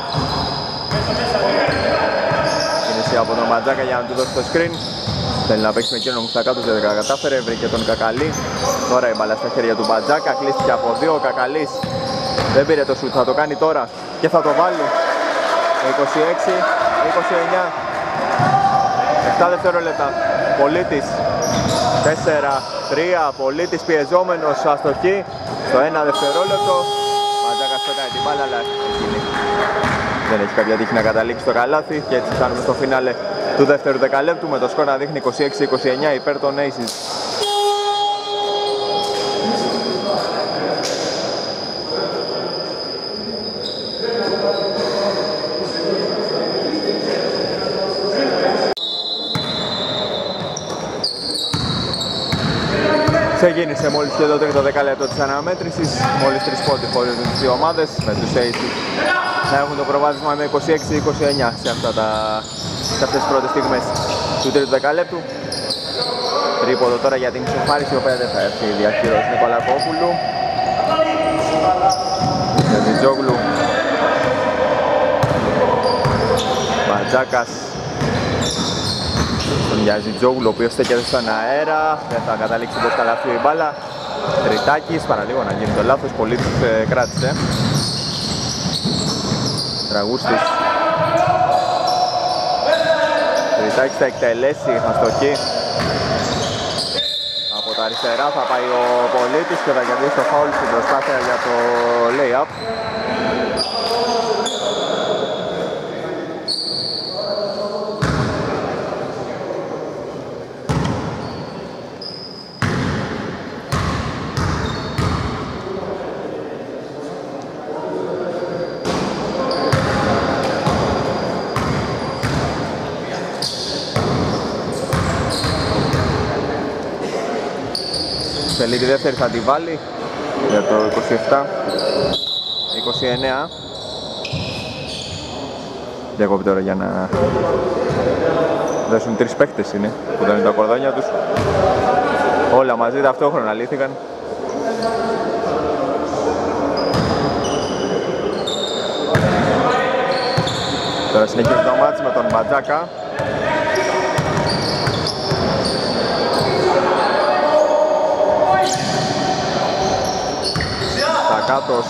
Κίνηση από τον Ματζάκα για να του δώσει το screen. Θέλει να παίξει με εκείνον ο Μουστακάτος, δεν κατάφερε, βρήκε τον Κακαλή. Τώρα η μπάλα στα χέρια του Ματζάκα, κλείστηκε από δύο, ο Κακαλής δεν πήρε το σουτ, θα το κάνει τώρα και θα το βάλει. είκοσι έξι είκοσι εννιά. επτά δευτερόλεπτα. Πολίτης. τέσσερα τρία. Πολίτης πιεζόμενος, αστοχή. Στο ένα δευτερόλεπτο. Ματζάκας πέταγε την μπάλα, αλλά εκείνη δεν έχει κάποια τύχη να καταλήξει το καλάθι. Και έτσι φτάνουμε στο φινάλε του δεύτερου δεκαλέπτου με το σκορ να δείχνει είκοσι έξι είκοσι εννιά υπέρ των Aces. Ξεκίνησε μόλις και το τρίτο δεκαλέπτο της αναμέτρησης. Μόλις τρεις πόντοι χωρίζουν τις δύο ομάδες, με τους Aces να έχουν το προβάδισμα με είκοσι έξι είκοσι εννιά σε, αυτά τα, σε αυτές τις πρώτες στιγμές του τρίτου δεκαλέπτου. Τρίποδο τώρα για την ισοφάριση, η οποία δεν θα έρθει η διαχείριση Νικολακόπουλου. Γιαζιτζόγλου. Ματζάκας. Τον Γιαζιτζόγλου, ο οποίος στέκεται στον αέρα. Δεν θα καταλήξει το καλάθι η μπάλα. Τριτάκης, παραλίγο να γίνει το λάθος, πολύ τους ε, κράτησε. Τραγούστης. Τριτάκης θα εκτελέσει, αστοχή. Από τα αριστερά θα πάει ο Πολίτης και θα κερδίσει το φάουλ στην προσπάθεια για το lay-up. Θέλει τη δεύτερη, θα τη βάλει για το είκοσι επτά είκοσι εννέα. διακόπη τώρα για να δώσουν τρεις παίχτες είναι που ήταν τα κορδόνια τους. Όλα μαζί ταυτόχρονα λύθηκαν. Τώρα συνεχίζει το μάτς με τον Μπατζάκα. Στακάτος.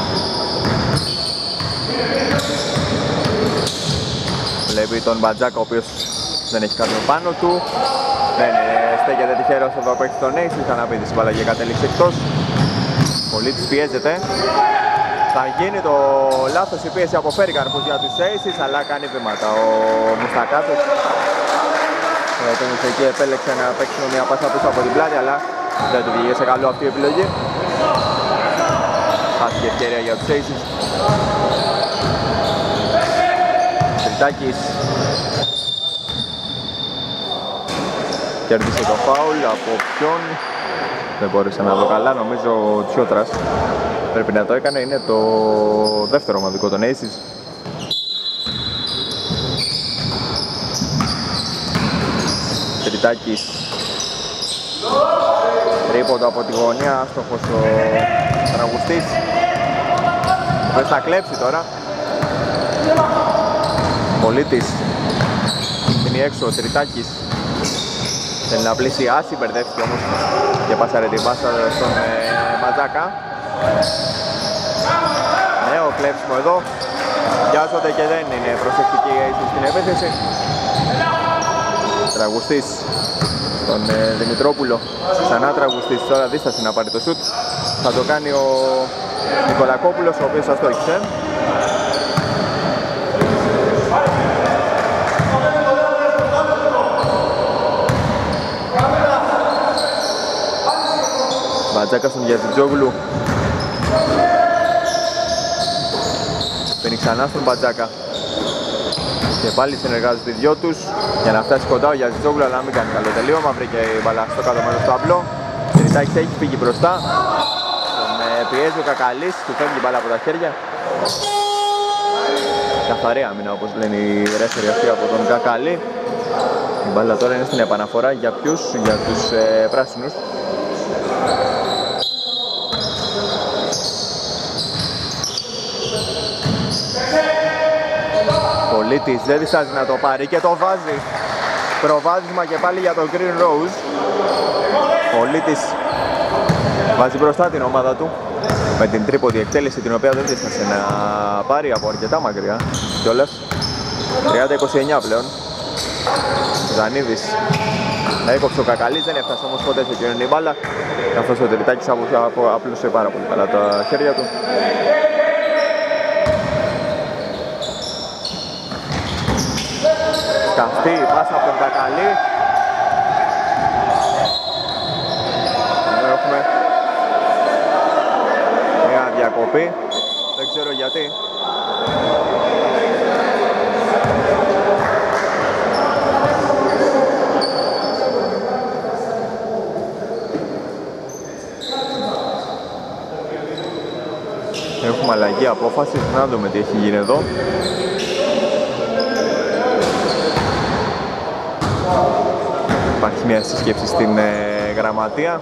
Βλέπει τον Μπατζάκα ο οποίος δεν έχει κάτι πάνω του. Δεν στέκεται τυχαίρος εδώ που έχει τον Aces. Είχα να πει την μπάλα και κατέληξε εκτός. Πολύ της πιέζεται. Θα γίνει το λάθος, η πίεση από Φέρικαρπους για τους Aces, αλλά κάνει βήματα ο Μουστακάτος. Ο οποίος εκεί επέλεξε να παίξει μια πάσα πίσω από την πλάτη, αλλά δεν του βγήκε σε καλό αυτή η επιλογή. Χάθηκε ευκαιρία για τους Aces. Τριτάκης κέρδισε το φάουλ από ποιον? Δεν μπόρεσα να δω καλά, νομίζω ο Τσιότρας πρέπει να το έκανε, είναι το δεύτερο ομαδικό των Aces. Τριτάκης, τρίποντο από τη γωνία, άστοχος ο τραγουστής, ο οποίος θα κλέψει τώρα. Πολίτης είναι έξω, ο Τριτάκης θέλει να πλησιάσει, μπερδεύτηκε όμως και πάσαρε την πάσα στον ε, Μπατζάκα. Νέο κλέψιμο εδώ, βιάζονται και δεν είναι προσεκτική η Aces στην επίθεση. Τραγουστής τον ε, Δημητρόπουλο, ξανά τραγουστής, τώρα δίσταση να πάρει το σουτ. Θα το κάνει ο Νικολακόπουλος, ο οποίος αστόχησε. Μπατζάκα στον Γιαζιτζόγλου. Παίρνει ξανά στον Μπατζάκα. Και πάλι συνεργάζονται οι δυο τους για να φτάσει κοντά ο Γιαζιτζόγλου, αλλά να μην κάνει καλό τελείωμα. Βρήκε η μπαλά στο κάτω μέρος του ταμπλό. Τριτάκης έχει φύγει μπροστά. Τον ε, πιέζει ο Κακαλής, του φεύγει η μπαλά από τα χέρια. Καθαρή άμυνα όπως λένε οι ρέφεροι αυτοί από τον Κακαλή. Η μπάλα τώρα είναι στην επαναφορά για ποιους? Για τους ε, πράσινους. Πολίτης δεν διστάζει να το πάρει και το βάζει. Προβάδισμα και πάλι για τον Green Rose. Πολίτης βάζει μπροστά την ομάδα του με την τρίποντη εκτέλεση, την οποία δεν δίστασε να πάρει από αρκετά μακριά κιόλας. τριάντα είκοσι εννιά πλέον. Ζανίδης έκοψε ο Κακαλής, δεν έφτασε όμως ποτέ σε εκείνον η μπάλα, καθώς ο Τριτάκης απλούσε πάρα πολύ καλά τα χέρια του. Καυτή πάσα από τον Κακαλή. Εδώ έχουμε μια διακοπή, δεν ξέρω γιατί. Έχουμε αλλαγή απόφασης, να δούμε τι έχει γίνει εδώ. Υπάρχει μια συσκέψη στην ε, γραμματεία.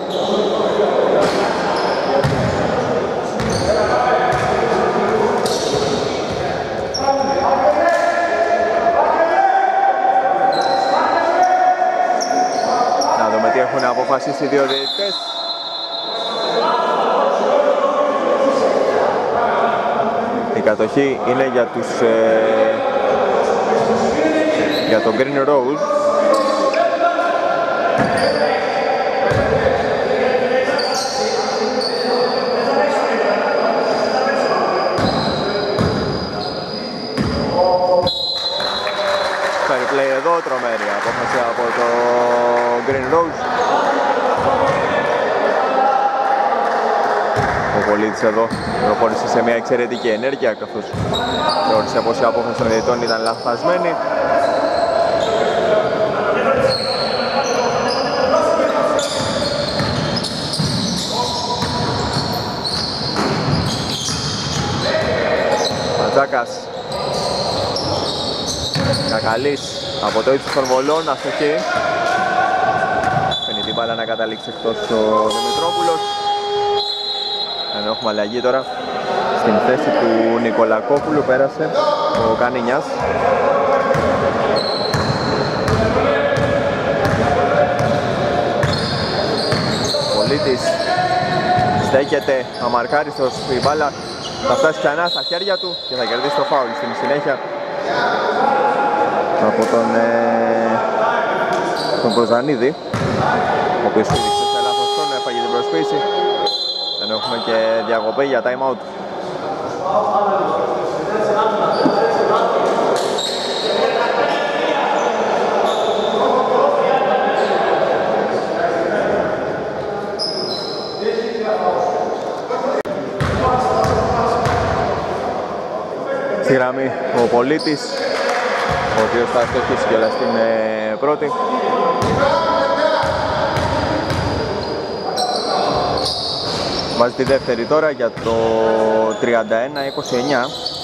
Να δούμε τι έχουν αποφασίσει οι δύο διαιτητές. Η κατοχή είναι για τους ε, για τον Green Rose. Fair play εδώ, τρομερή απόφαση από το Green Rose. Ο Πολίτης εδώ προχώρησε σε μια εξαιρετική ενέργεια, καθώς θεώρησε πως η απόφαση των διαιτητών ήταν λαθασμένη. Μπατζάκας Κακαλής από το ύψος των βολών, αστοχή. Φαίνεται την μπάλα να καταλήξει εκτός ο Δημητρόπουλος. Ενώ έχουμε αλλαγή τώρα. Στην θέση του Νικολακόπουλου πέρασε ο Κανίνιας. Πολίτης στέκεται αμαρκάριστος, η μπάλα θα φτάσει ξανά στα χέρια του και θα κερδίσει το φάουλ στην συνέχεια από τον, ε, τον Προζανίδη, ο οποίος στήριξε σε λάθος χρόνο, έφαγε την προσποίηση. Ενώ έχουμε και διακοπή για time out. Στη γραμμή ο Πολίτης, ο οποίος θα στοχίσει κιόλας στην ε, πρώτη. Βάζει τη δεύτερη τώρα για το τριάντα ένα είκοσι εννιά.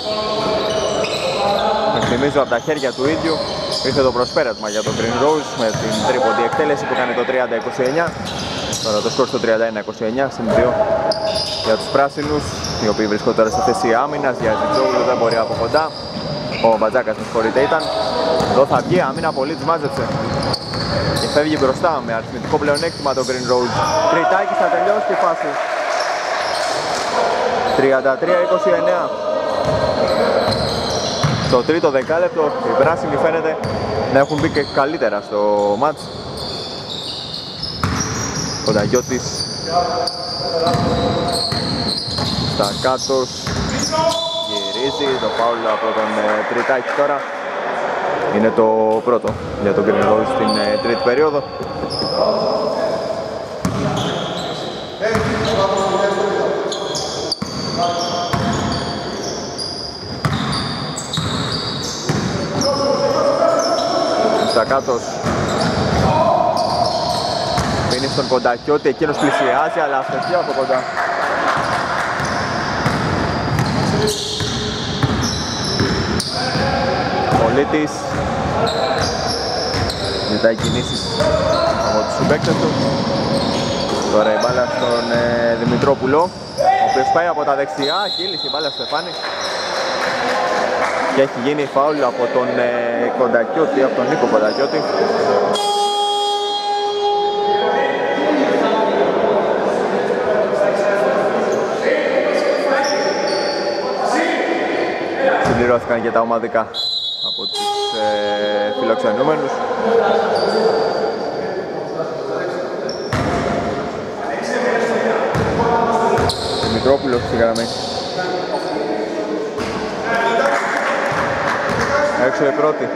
Θυμίζω από τα χέρια του ίδιου ήρθε το προσπέρασμα για το Green Rose με την τρίποντη εκτέλεση που κάνει το τριάντα είκοσι εννιά. Τώρα το σκορ στο τριάντα ένα είκοσι εννιά, συν δύο για τους πράσινους, οι οποίοι βρίσκονται τώρα στη θέση άμυνας. Για Ζιτζόγλου δεν μπορεί από κοντά. Ο Μπατζάκας, με συγχωρείτε, ήταν. Εδώ θα βγει άμυνα, πολύ της μάζεψε και φεύγει μπροστά με αριθμητικό πλεονέκτημα το Green Rose. Τριτάκι θα τελειώσει τη φάση. τριάντα τρία είκοσι εννιά. Στο τρίτο δεκάλεπτο οι πράσινοι φαίνεται να έχουν μπει και καλύτερα στο μάτς. Ο Νταγιώτης Στακάτος γυρίζει το φάουλ από τον Τριτάκη τώρα. Είναι το πρώτο για τον Green Rose στην τρίτη περίοδο. Στακάτος μείνει στον Κοντακιώτη, εκείνος πλησιάζει αλλά αστοχή από κοντά. Πολίτης ζητάει κινήσεις από τους συμπαίκτες του. Τώρα η μπάλα στον ε, Δημητρόπουλο, ο οποίος πάει από τα δεξιά, κύλησε η μπάλα στο Στεφάνη και έχει γίνει φάουλ από τον ε, Κοντακιώτη, από τον Νίκο Κοντακιώτη. Συμπληρώθηκαν και τα ομαδικά από τους ε, φιλοξενούμενους. Δημητρόπουλος στη γραμμή. Έξω η πρώτη.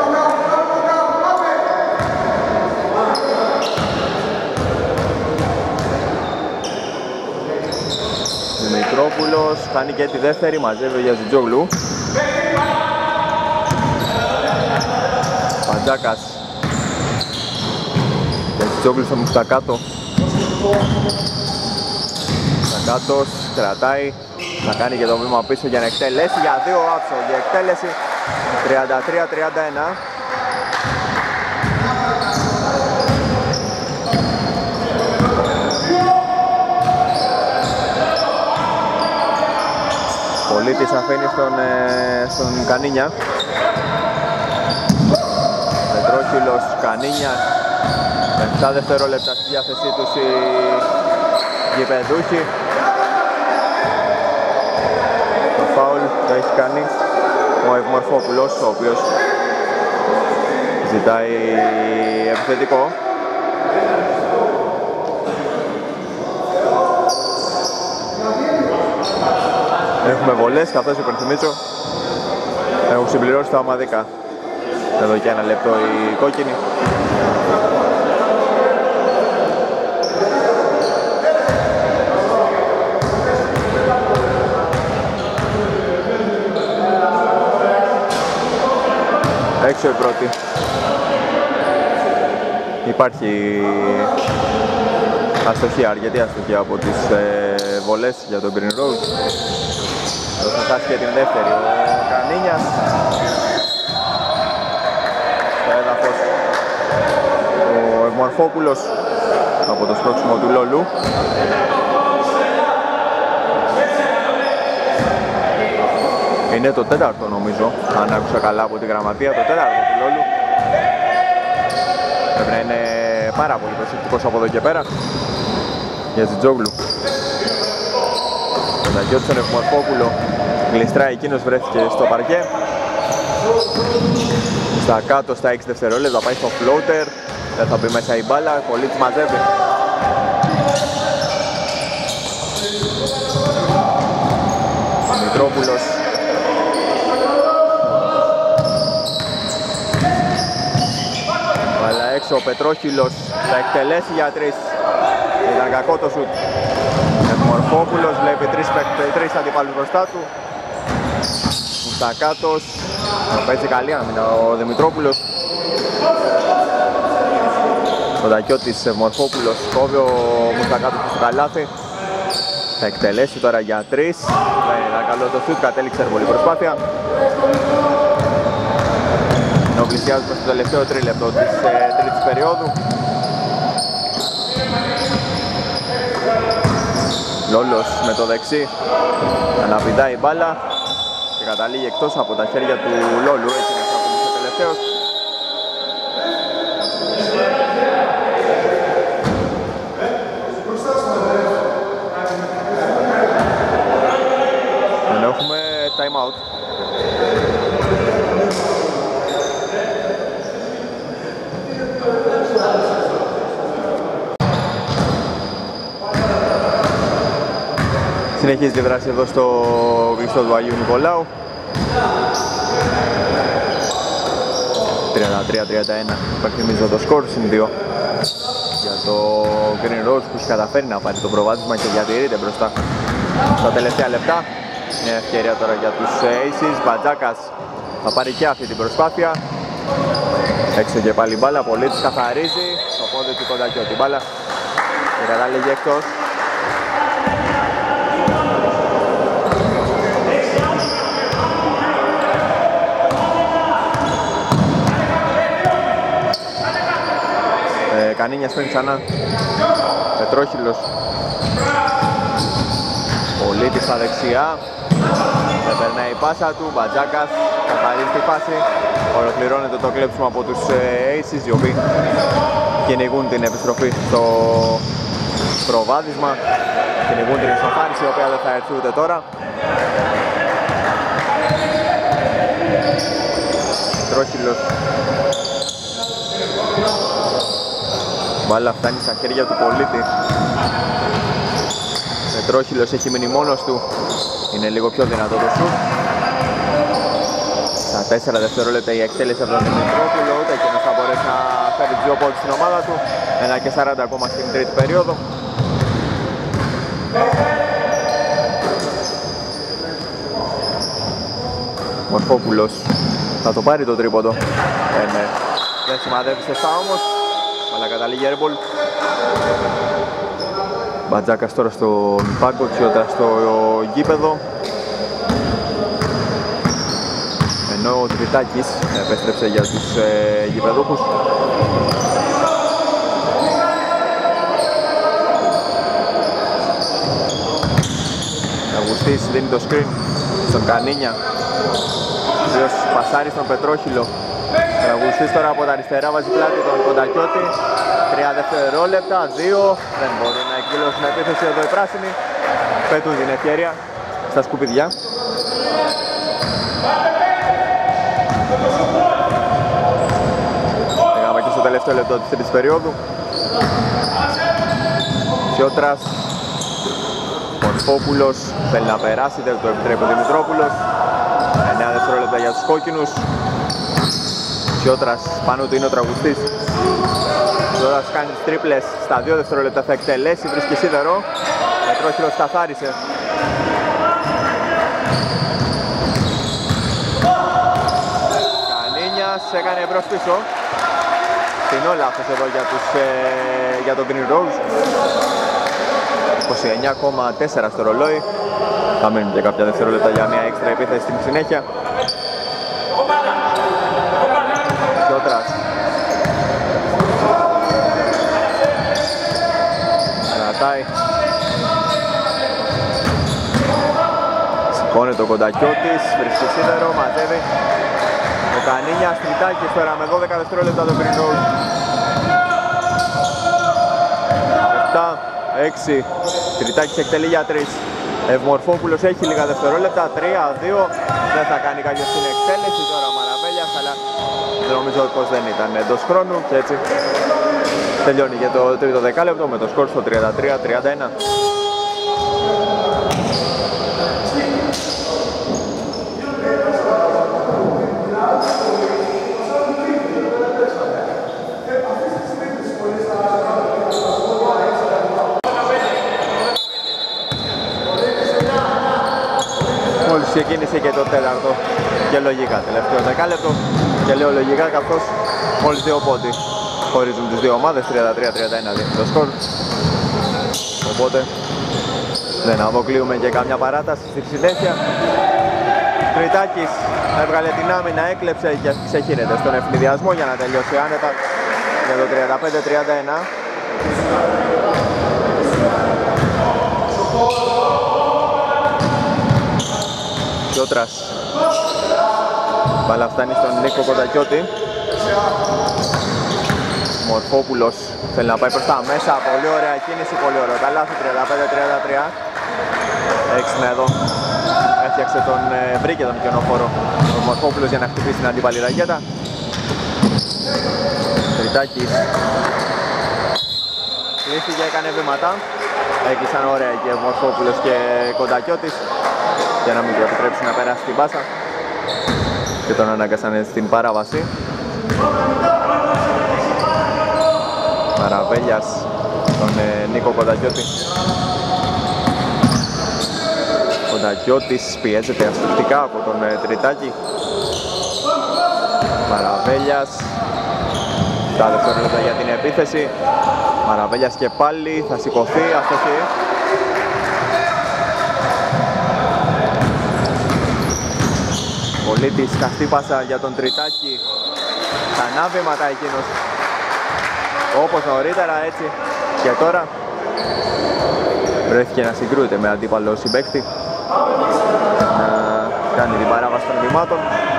Δημητρόπουλος κάνει και τη δεύτερη, μαζεύει ο Γιαζιτζόγλου. Παντζάκας. Γιαζιτζόγλου στο Μουστακάτο. Μουστακάτος κρατάει. Θα κάνει και το βήμα πίσω για να εκτελέσει. Για δύο άψο για εκτέλεση. τριάντα τρία τριάντα ένα. Πολίτης αφήνει στον, ε, στον Κανίνια. Πετρόχυλος, Κανίνιας. επτά δευτερόλεπτα στη διάθεσή τους οι γηπεδούχοι. Το φάουλ το έχει κάνει ο Ευμορφόπουλος, ο οποίος ζητάει επιθετικό. Έχουμε βολές, καθώς υπενθυμίζω έχουν συμπληρώσει τα ομαδικά. Εδώ και ένα λεπτό η κόκκινη. Έξω η πρώτη. Υπάρχει αστοχία, αρκετή αστοχία από τις ε, βολές για τον Green Rose. Εδώ θα χάσει και την δεύτερη ο Κανίνιας. Μορφόπουλος από το σπρώξιμο του Λόλου. Είναι το τέταρτο νομίζω, αν άκουσα καλά από τη γραμματεία, το τέταρτο του Λόλου. Πρέπει να είναι πάρα πολύ προσεκτικός από εδώ και πέρα για Τζιτζόγλου. Ο Ταγιώτης τον Μορφόπουλο γλιστράει, εκείνος βρέθηκε στο παρκέ. Στα κάτω στα έξι δευτερόλεπτα πάει στο floater. Δεν θα μπει μέσα η μπάλα, πολύ της μαζεύει. Μητρόπουλος. Μπάλα έξω, ο Πετρόχυλος θα εκτελέσει για τρεις. Ήταν κακό το σουτ. Μορφόπουλος βλέπει τρεις, τρεις αντιπάλους μπροστά του. Μουστακάτος. Παίζει καλή άμυνα ο Δημητρόπουλος. Ο Δακιώτης Μορφόπουλος κόβει ο Μουστακάτος στο καλάθι. Θα εκτελέσει τώρα για τρεις. Θα είναι ένα καλό το σουτ, κατέληξε πολύ προσπάθεια. Ενώ πλησιάζουμε στο τελευταίο τρίλεπτο της ε, τρίτης περίοδου. Λόλος με το δεξί αναπηδάει η μπάλα και καταλήγει εκτός από τα χέρια του Λόλου, έτσι είναι αυτό που ο τελευταίος. Δεν έχουμε time out. Συνεχίζει τη δράση εδώ στο κλειστό του Αγίου Νικολάου. τριάντα τρία τριάντα ένα υπενθυμίζω το σκορ, συν δύο για το Green Rose που έχει καταφέρει να πάρει το προβάδισμα και διατηρείται μπροστά στα τελευταία λεπτά. Μια ευκαιρία τώρα για τους Aces. Μπατζάκας θα πάρει και αυτή την προσπάθεια. Έξω και πάλι μπάλα, πολύ της καθαρίζει στο πόδι του Κοντακιώτη μπάλα και καταλήγει εκτός. Κανίνιας παίρνει ξανά. Πετρόχυλος. Πολίτης στα δεξιά. Δεν περνάει η πάσα του. Μπατζάκας καθαρίζει τη φάση. Ολοκληρώνεται το κλέψιμο από τους Aces, οι οποίοι κυνηγούν την επιστροφή στο προβάδισμα. Κυνηγούν την εξαφάνιση, η οποία δεν θα έρθει ούτε τώρα. Πετρόχυλος. Μπάλα φτάνει στα χέρια του Πολίτη. Πετρόχυλος έχει μείνει μόνος του. Είναι λίγο πιο δυνατό το σουτ. Στα τέσσερα δευτερόλεπτα η εκτέλεση από τον Δημητρόπουλο. Ούτε εκείνος θα μπορέσει να φέρει δύο πόντους στην ομάδα του. ένα και σαράντα ακόμα στην τρίτη περίοδο. Μορφόπουλος θα το πάρει το τρίποντο. Ε, ναι. Δεν σημαδεύει σωστά όμως. Αλλά καταλήγει airball. Μπατζάκας τώρα στον πάγκο, Τσιότα στο γήπεδο. Ενώ ο Τριτάκης επέστρεψε για τους ε, γηπεδούχους. Αγουστής δίνει το screen στον Κανίνια, ο οποίος πασάρει στον Πετρόχυλο. Αγουστής τώρα από τα αριστερά βάζει πλάτη τον Κοντακιώτη. Τρία δευτερόλεπτα, δύο. Δεν μπορούν να εκδηλώσουν επίθεση εδώ οι πράσινοι. Πέτουν την ευκαιρία στα σκουπιδιά. Πήγαμε και στο τελευταίο λεπτό της τρίτης περίοδου. Σιώτρας. Μορφόπουλος θέλει να περάσει, δεν το επιτρέπει ο Δημητρόπουλος. εννέα δευτερόλεπτα για τους κόκκινους. Σιώτρας πάνω του είναι ο τραγουστής. Σιώτρας κάνει τις τρίπλες, στα δύο δευτερόλεπτα θα εκτελέσει, βρίσκει σίδερο. Πετρόχυλος καθάρισε. Κανίνιας έκανε μπρος πίσω. Φθηνό λάθος εδώ για, τους, ε, για τον Green Rose. είκοσι εννέα κόμμα τέσσερα στο ρολόι. Θα μείνουν και κάποια δευτερόλεπτα για μια έξτρα επίθεση στην συνέχεια. Σιώτρας. Κόνε το Κοντακιώτης, βρίσκει σίδερο, μαζεύει. Ο Κανίνιας, Τριτάκης τώρα με δώδεκα δευτερόλεπτα το Green Rose. επτά, έξι, Τριτάκης εκτελεί για τρεις. Ευμορφόπουλος έχει λίγα δευτερόλεπτα, τρία, δύο. Δεν θα κάνει κάποιος την εκτέλεση τώρα ο Μαραβέλιας, αλλά νομίζω πως δεν ήταν εντός χρόνου και έτσι τελειώνει για το τρίτο δεκάλεπτο με το σκορ στο τριάντα τρία τριάντα ένα. Μόλις ξεκίνησε και το τέταρτο και λογικά τελευταίο δεκάλεπτο και λέω λογικά καθώς μόλις δύο πόντι χωρίζουν τις δύο ομάδες, τριάντα τρία τριάντα ένα δείχνει το σκορ, οπότε δεν αποκλείουμε και καμιά παράταση στη συνέχεια. Τριτάκης έβγαλε την άμυνα, έκλεψε και ξεχύνεται στον ευνηδιασμό για να τελειώσει άνετα για το τριάντα πέντε τριάντα ένα. Πιότρας, μπάλα φτάνει στον Νίκο Κοντακιώτη. Μορφόπουλος θέλει να πάει προς τα μέσα, πολύ ωραία κίνηση, πολύ ωραίο καλάθι, τριάντα πέντε τριάντα τρία. Έξινα εδώ, έφτιαξε τον, βρήκε τον κιονοφόρο ο Μορφόπουλος για να χτυπήσει την αντίπαλη ρακέτα. Τριτάκης κλείθηκε, έκανε βήματα, έκλεισαν ωραία και ο Μορφόπουλος και Κοντακιώτης για να μην του επιτρέψουν να περάσει την πάσα και τον ανάγκασαν στην παράβαση. Μαραβέλιας τον ε, Νίκο Κοντακιώτη. Κοντακιώτης πιέζεται αστυπτικά από τον ε, Τριτάκη. Μαραβέλιας, τα δευτερόλεπτα για την επίθεση. Μαραβέλιας και πάλι θα σηκωθεί, αστοχή. Πολίτης, καυτή πάσα για τον Τριτάκη. Ξανά βήματα εκείνος, όπως νωρίτερα, έτσι και τώρα βρέθηκε να συγκρούεται με αντίπαλο συμπαίκτη, να κάνει την παράβαση των βημάτων.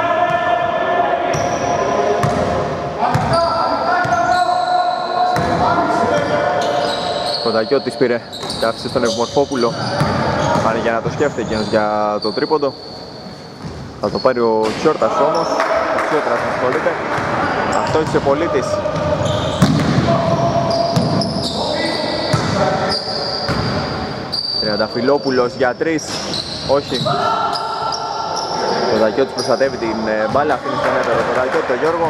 Κοντακιώτης πήρε και άφησε στον Ευμορφόπουλο, πάνε για να το σκέφτεται εκείνος για το τρίποντο. Θα το πάρει ο Τσιόρτας όμως, ο Τσιόρτας με ασχολείται. Αυτό είσαι Πολίτης. Τριανταφυλόπουλος για τρεις, όχι. Ο Κοντακιώτης προστατεύει την μπάλα, αφήνει στον έπαιρο τον Κοντακιώτη, τον Γιώργο.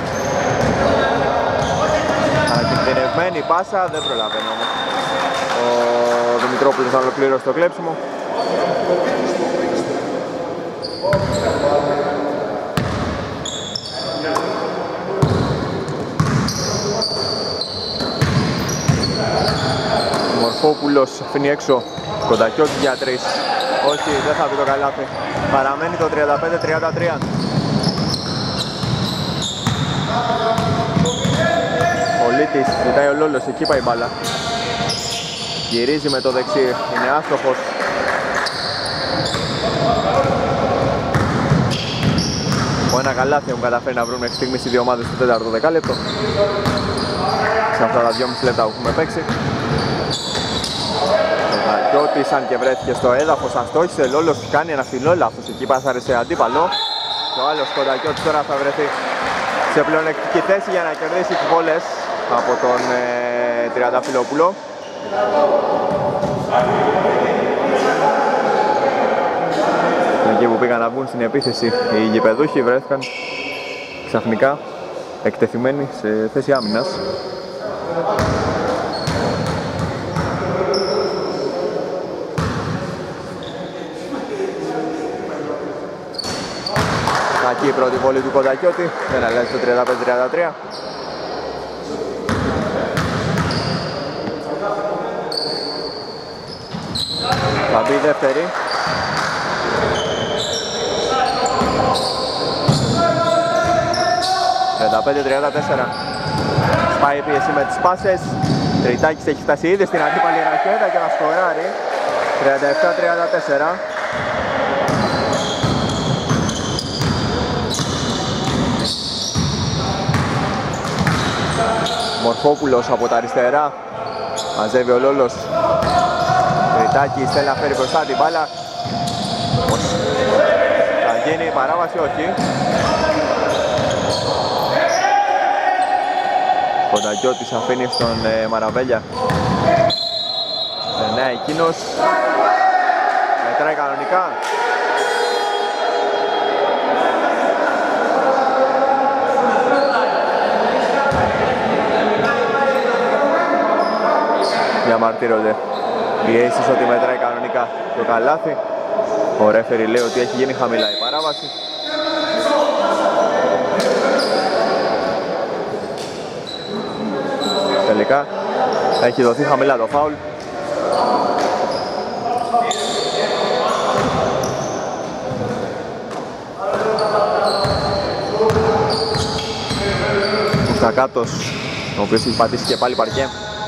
Ανακινδυνευμένη πάσα, δεν προλαβαίνει όμως ο Δημητρόπουλος να ολοκληρώσει το κλέψιμο. Μορφόπουλος αφήνει έξω Κοντακιώτη για τρεις. Όχι, δεν θα πει το καλάθι. Παραμένει το τριάντα πέντε τριάντα τρία. Ο Λίτης ζητάει ο Λόλος, εκεί πάει η μπάλα. Γυρίζει με το δεξί, είναι άστοχος. Από ένα καλάθι έχουν καταφέρει να βρουν μέχρι στιγμής οι δύο ομάδες στο τέταρτο δεκάλεπτο. Σε αυτά τα δυόμισι λεπτά που έχουμε παίξει. Κοντακιώτης, αν και βρέθηκε στο έδαφος, αστόχησε. Λόλος κάνει ένα φθηνό λάθος, εκεί πάσαρε σε αντίπαλο. Και ο άλλος Κοντακιώτης τώρα θα βρεθεί σε πλεονεκτική θέση για να κερδίσει τις βόλες από τον ε, Τριανταφυλόπουλο. Εκεί που πήγαν να βγουν στην επίθεση οι γηπεδούχοι βρέθηκαν ξαφνικά εκτεθειμένοι σε θέση άμυνας. Κακή η πρώτη βόλη του Κοντακιώτη, δεν αλλάζει το τριάντα πέντε τριάντα τρία. Θα μπει η δεύτερη. τριάντα πέντε τριάντα τέσσερα. Σπάει η πίεση με τις πάσες. Τριτάκης έχει φτάσει ήδη στην αντίπαλη ρακέτα και θα σκοράρει. τριάντα επτά τριάντα τέσσερα. Μορφόπουλος από τα αριστερά. Μαζεύει ο Λόλος. Τριτάκης θέλει να φέρει μπροστά την μπάλα. Θα γίνει παράβαση, όχι. Κοντακιώτης αφήνει στον ε, Μαραβέλια. Ναι, εκείνος μετράει κανονικά. Διαμαρτύρονται οι Aces ότι μετράει κανονικά το καλάθι. Ο ρέφερι λέει ότι έχει γίνει χαμηλά η παράβαση. Τελικά έχει δοθεί χαμηλά το φάουλ. Μουστακάτος, ο οποίος έχει πατήσει και πάλι παρκέ.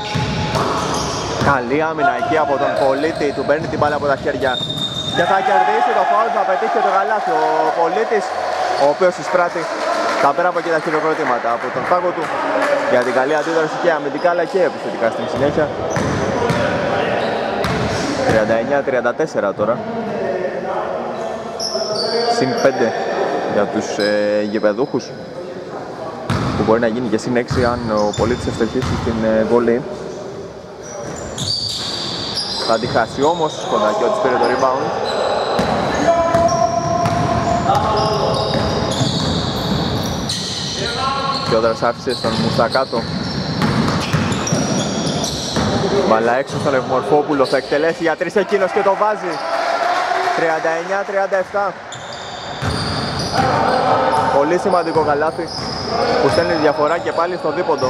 Καλή άμυνα εκεί από τον Πολίτη, του παίρνει την μπάλα από τα χέρια και θα κερδίσει το φάουλ, θα πετύχει το γαλάθι. Ο Πολίτης, ο οποίος εισπράττει τα πέρα από και τα χειροκροτήματα από τον πάγκο του για την καλή αντίδραση και αμυντικά αλλά και επιθετικά στην συνέχεια. τριάντα εννιά τριάντα τέσσερα τώρα. Συν πέντε για τους ε, γηπεδούχους, που μπορεί να γίνει και συν έξι αν ο Πολίτης ευτυχίσει στην ε, βολή. Θα τη χάσει όμως, Κοντακιώτης πήρε το rebound. Πιόδρας άφησε στον Μουστακάτο. Μπαλά έξω στον Ευμορφόπουλο, θα εκτελέσει για τρεις εκείνος και το βάζει. τριάντα εννιά τριάντα επτά. Πολύ σημαντικό καλάθι που στέλνει διαφορά και πάλι στο δίποντο.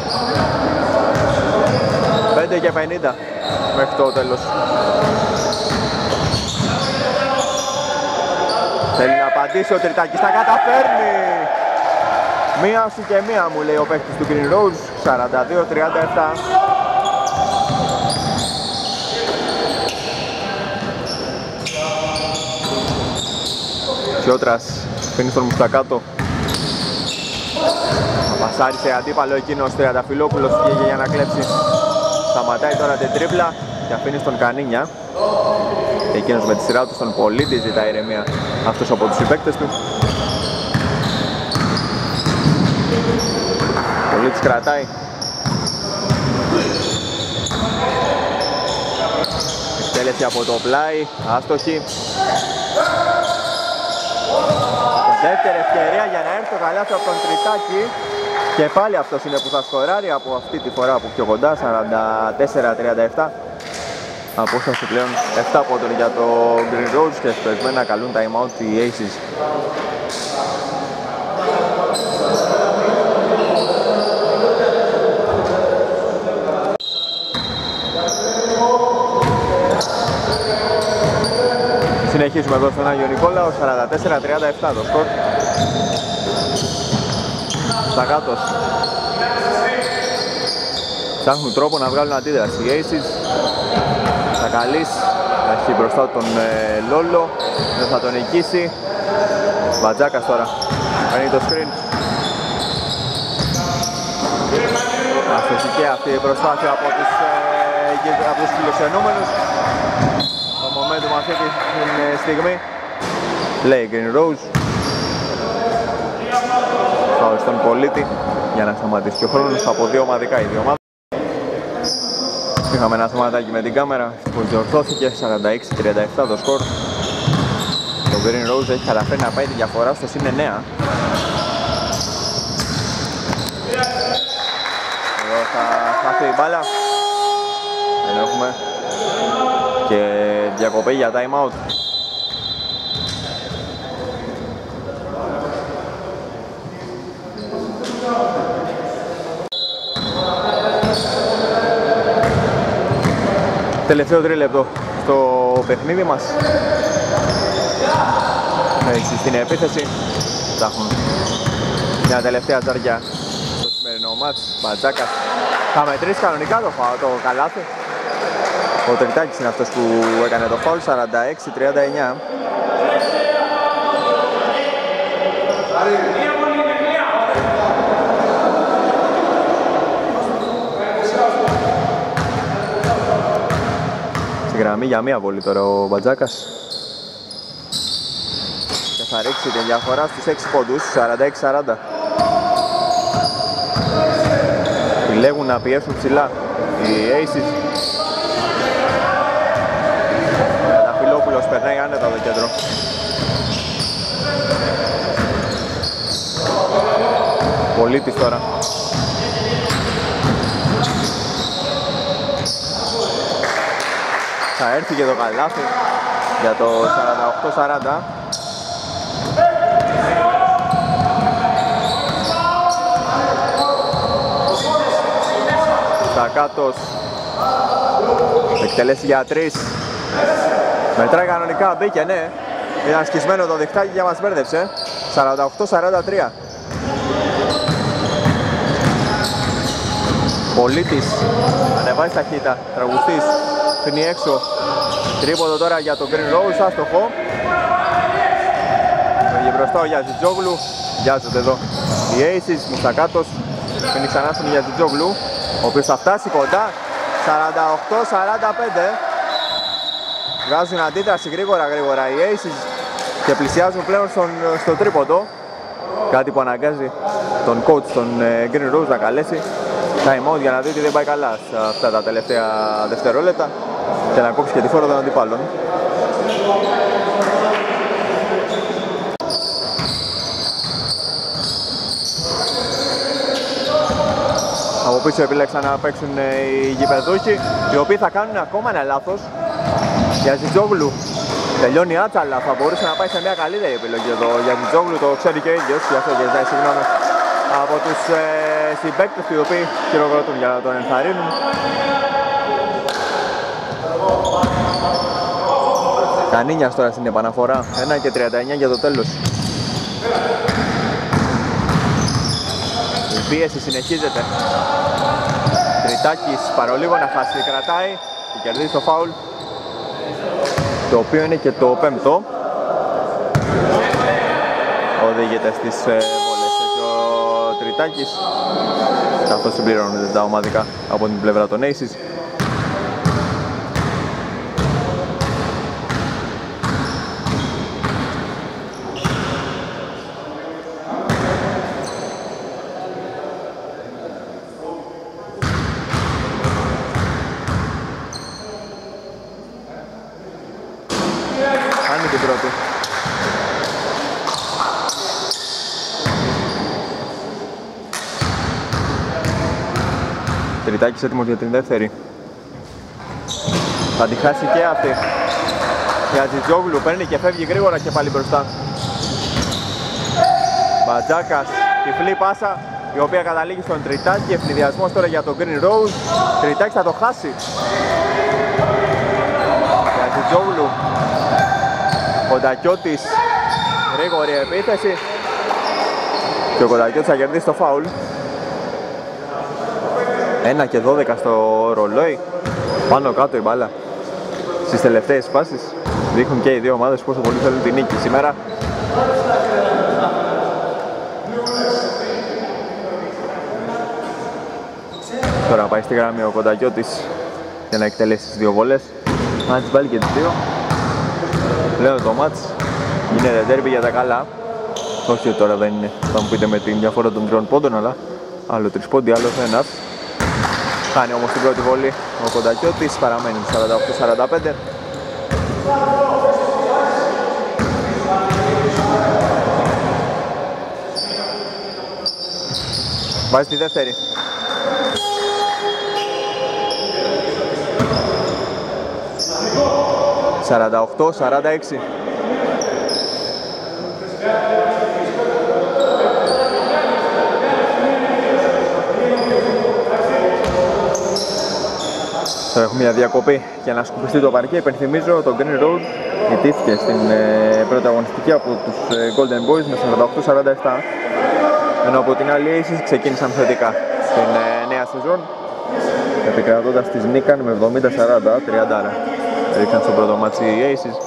πέντε και πενήντα μέχρι το τέλος. Θέλει να απαντήσει ο Τριτάκης, τα καταφέρνει! Μία σου και μία μου λέει ο παίκτης του Green Rose. Σαράντα δύο τριάντα επτά. Σιώτρας φύνει στον Μουστακάτο. Θα πασάρει σε αντίπαλο εκείνος. Τριανταφυλόπουλος πήγε για να κλέψει. Σταματάει τώρα την τρίπλα και αφήνει στον Κανίνια. Εκείνος με τη σειρά του στον Πολίτη ζητάει ηρεμία αυτός από τους συμπαίκτες του. Πολίτης κρατάει. Εκτέλεση από το πλάι, άστοχη. Δεύτερη ευκαιρία για να έρθει το καλάθι από τον Τριτάκη. Και πάλι αυτός είναι που θα σκοράρει από αυτή τη φορά από πιο κοντά, σαράντα τέσσερα τριάντα επτά. Απόσταση πλέον επτά πόντων για το Green Rose και σπεσμένα καλούν time out οι Aces. Συνεχίζουμε εδώ στον Άγιο Νικόλαο, σαράντα τέσσερα τριάντα επτά το σκορ. Σταγάτος. Ψάχνουν τρόπο να βγάλουν αντίδραση οι Aces. Σακαλής έχει μπροστά τον ε, Λόλο, δεν θα τον νικήσει. Βατζάκας τώρα, παίρνει το screen. Αστοχική αυτή η προσπάθεια από τους, ε, από τους φιλοξενούμενους. Το momentum αυτή τη στιγμή λέει Green Rose. Φάουλ στον Πολίτη για να σταματήσει και ο χρόνος από δύο ομαδικά οι δύο ομάδες. Είχαμε ένα θεματάκι με την κάμερα που διορθώθηκε, σαράντα έξι τριάντα επτά το σκορ. Το Green Rose έχει καταφέρει να πάει τη διαφορά στο συν εννέα. Εδώ θα χάσει η μπάλα. Δεν έχουμε και διακοπή για time out. Τελευταίο τρίλεπτο στο παιχνίδι μας. Έτσι στην επίθεση ψάχνουν μια τελευταία ζάρια στο σημερινό μάτς. Μπατζάκας θα μετρήσει κανονικά το, το καλάθι. Ο Τριτάκης είναι αυτός που έκανε το φάουλ. Σαράντα έξι τριάντα εννιά. γραμμή για μία βολή τώρα ο Μπατζάκας. Και θα ρίξει την διαφορά στους έξι πόντους, σαράντα έξι σαράντα. Επιλέγουν να πιέσουν ψηλά οι Aces. Ταφυλόπουλος περνάει άνετα το κέντρο. Πολίτης τώρα. Θα έρθει και το καλάθι για το σαράντα οκτώ σαράντα. Σακάτος εκτελέσει για τρεις. Μετράει κανονικά, μπήκε, ναι. Ήταν σκισμένο το διχτάκι και μας μπέρδεψε. σαράντα οκτώ σαράντα τρία. Πολίτης ανεβάζει ταχύτητα, τραγουστής, φύγει έξω. Τρίποντο τώρα για τον Green Rose, άστοχο. Πήγε μπροστά ο Γιαζιτζόγλου, βιάζονται εδώ οι Aces, Μουστακάτος. Φύγει ξανά στον Γιαζιτζόγλου, ο οποίος θα φτάσει κοντά. σαράντα οκτώ σαράντα πέντε. Βγάζουν αντίδραση γρήγορα γρήγορα οι Aces και πλησιάζουν πλέον στον, στο τρίποντο. Κάτι που αναγκάζει τον coach, τον Green Rose, να καλέσει time out για να δει ότι δεν πάει καλά σε αυτά τα τελευταία δευτερόλεπτα και να κόψει και τη φόρα των αντιπάλων. Από πίσω επιλέξαν να παίξουν οι γηπεδούχοι, οι οποίοι θα κάνουν ακόμα ένα λάθος. Για Ζιτζόγλου τελειώνει άτσαλα, θα μπορούσε να πάει σε μια καλύτερη επιλογή εδώ. Για Ζιτζόγλου το ξέρει και ο ίδιος, γι' αυτό και ζητάει συγγνώμη από τους ε, συμπαίκτες οι οποίοι χειροκροτούν για να τον ενθαρρύνουν. Κανίνιας τώρα στην επαναφορά, ένα και τριάντα εννιά για το τέλος. Η πίεση συνεχίζεται. Τριτάκης παρολίγο να χάσει, κρατάει και κερδίζει το φάουλ, το οποίο είναι και το πέμπτο. Οδηγείται στις ε, βόλες και ο Τριτάκης, καθώς συμπληρώνονται τα ομαδικά από την πλευρά των Aces. Κάνει την πρώτη. Τριτάκης έτοιμος για την δεύτερη. Θα τη χάσει και αυτή. Η Ατζιτζόγλου παίρνει και φεύγει γρήγορα και πάλι μπροστά. Μπατζάκας, τυφλή πάσα, η οποία καταλήγει στον Τριτάκη. Ευνηδιασμός τώρα για τον Green Rose. Τριτάκης θα το χάσει. Η Ατζιτζόγλου. Κοντακιώτης, γρήγορη επίθεση. Και ο Κοντακιώτης θα κερδίσει το φάουλ. ένα και δώδεκα στο ρολόι. Πάνω κάτω η μπάλα. Στις τελευταίες φάσεις δείχνουν και οι δύο ομάδες πόσο πολύ θέλουν την νίκη σήμερα. Τώρα πάει στη γραμμή ο Κοντακιώτης για να εκτελέσει τις δύο βόλες. Αν τις βάλει και τις δύο, πλέον το μάτς γίνεται ντέρμπι για τα καλά. Όχι ότι τώρα δεν είναι, θα μου πείτε, με την διαφορά των τριών πόντων, αλλά άλλο τρεις πόντι, άλλος ένας. Χάνει όμως την πρώτη βολή ο Κοντακιώτης, παραμένει σαράντα οκτώ σαράντα πέντε. Βάζει τη δεύτερη. σαράντα οκτώ σαράντα έξι. Τώρα έχουμε μια διακοπή για να σκουπιστεί το παρκέ. Υπενθυμίζω, το Green Road ιτήθηκε στην ε, πρώτη αγωνιστική από τους ε, Golden Boys με σαράντα οκτώ σαράντα επτά, ενώ από την άλλη Aces ξεκίνησαν θετικά στην ε, νέα σεζόν, επικρατώντας τις Νίκαν με εβδομήντα σαράντα, τριάντα ρίξαν στο πρώτο μάτσι οι Aces.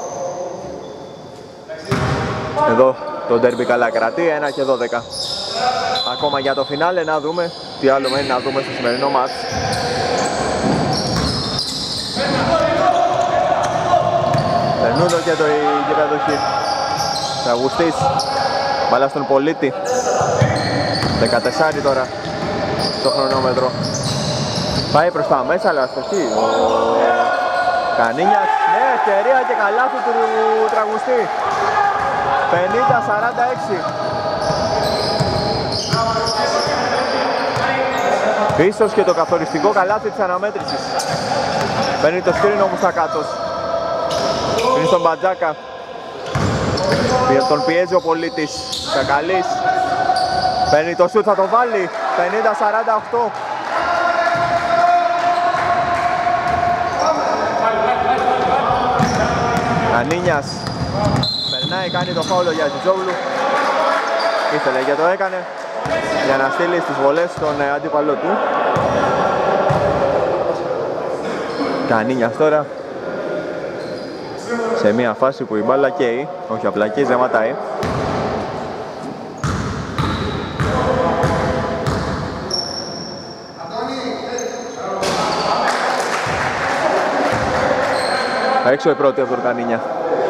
Εδώ το derby καλά κρατεί, ένα και δώδεκα. Ακόμα για το φινάλε, να δούμε τι άλλο μένει να δούμε στο σημερινό μάτς. Νούντο και το η γηπεδοχή. Τραγουστής, μπάλα στον Πολίτη. δεκατέσσερα τώρα στο χρονόμετρο. Πάει προς τα μέσα, αλλά αστοχή. Ο Κανίνιας, ναι, ευκαιρία και καλάθι του τραγουστή. πενήντα σαράντα έξι. Ίσως και το καθοριστικό καλάθι της αναμέτρησης. Παίρνει το σκρίνο μου στα κάτω. Είναι στον Μπατζάκα. Τον πιέζει ο Πολίτης. Σακαλής. Παίρνει το σούτ, θα το βάλει. πενήντα σαράντα οκτώ. Κανίνιας. Περνάει, κάνει το φάουλο για Ζιτζόγλου. Ήθελε και το έκανε για να στείλει στις βολές τον αντίπαλό του. Κανίνιας τώρα σε μια φάση που η μπάλα καίει, όχι απλά καίει, ζεματάει. Έξω η πρώτη από τον Κανίνια.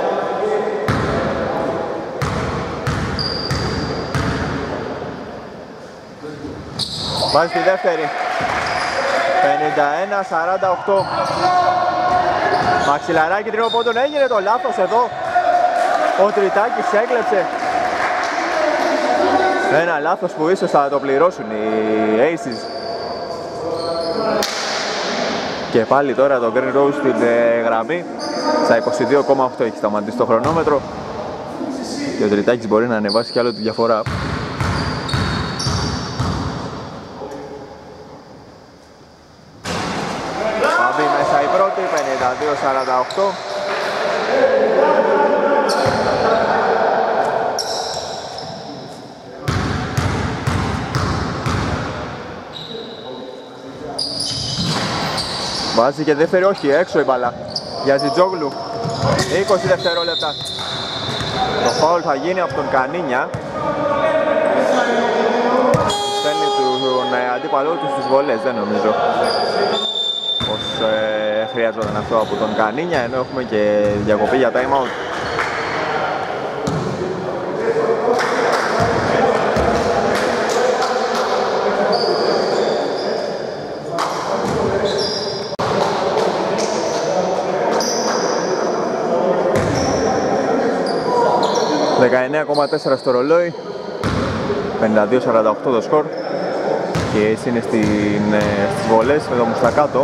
Βάζει τη δεύτερη. πενήντα ένα σαράντα οκτώ. Μαξιλαράκι τριών πόντων, έγινε το λάθος εδώ. Ο Τριτάκης έκλεψε. Ένα λάθος που ίσως θα το πληρώσουν οι Aces. Και πάλι τώρα το Green Rose στην ε, γραμμή. Στα είκοσι δύο κόμμα οκτώ έχει σταματήσει το χρονόμετρο. Και ο Τριτάκης μπορεί να ανεβάσει κι άλλο τη διαφορά. πενήντα δύο σαράντα οκτώ. Βάζει και δεύτερη, όχι, έξω η μπάλα για Ζιτζόγλου. είκοσι δευτερόλεπτα. Το φάουλ θα γίνει από τον Κανίνια. Στέλνει τον αντίπαλό του στις βολές, δεν νομίζω πως ε, χρειαζόταν αυτό από τον Κανίνια, ενώ έχουμε και διακοπή για time out. δεκαεννέα κόμμα τέσσερα στο ρολόι, πενήντα δύο σαράντα οκτώ το σκορ. Και έτσι είναι στην, στις βολές με το Μουστακάτο.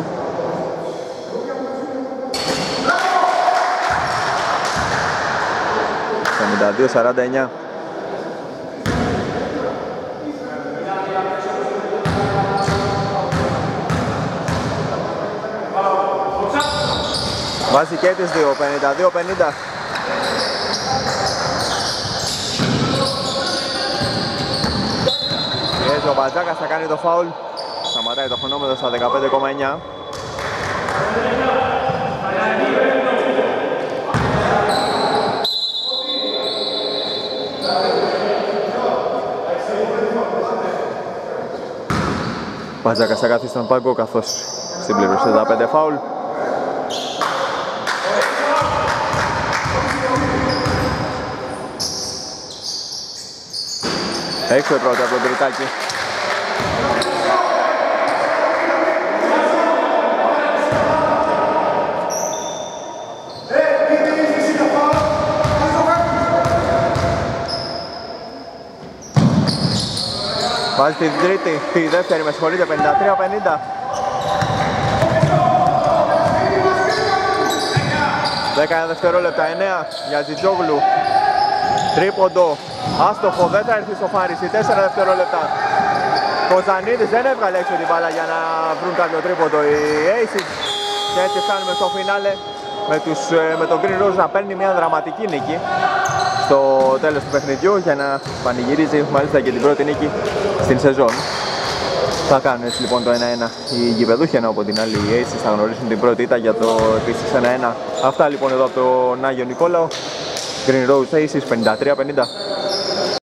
πενήντα δύο σαράντα εννέα. Βάζει και τις δύο, πενήντα δύο πενήντα. Και ο Μπατζάκας θα κάνει το φάουλ. Σταματάει το χρονόμετρο στα δεκαπέντε κόμμα εννέα. Μπατζάκας θα καθίσει στον πάγκο καθώς συμπληρώσει τα πέντε φάουλ. Έξω η πρώτη από τον Τριτάκη. Βάζει την τρίτη, τη δεύτερη, με συγχωρείτε, πενήντα τρία πενήντα. δέκα δευτερόλεπτα, εννέα για Ζιτζόγλου. Τρίποντο, άστοχο, δεν θα έρθει στο Φάρισι, τέσσερα δευτερόλεπτα. Κοζανίδης δεν έβγαλε έξω την μπάλα για να βρουν κάποιο τρίποντο οι Aces. Και έτσι φτάνουμε στο φινάλε με, τους, με τον Green Rose να παίρνει μια δραματική νίκη στο τέλος του παιχνιδιού για να πανηγυρίζει μάλιστα και την πρώτη νίκη στην σεζόν. Θα κάνουν έτσι λοιπόν το ένα ένα οι γηπεδούχοι, ενώ από την άλλη οι Aces θα γνωρίσουν την πρώτη ήττα για το επίσης ένα ένα. Αυτά λοιπόν εδώ από τον Άγιο Νικόλαο. Green Rose Aces πενήντα τρία πενήντα.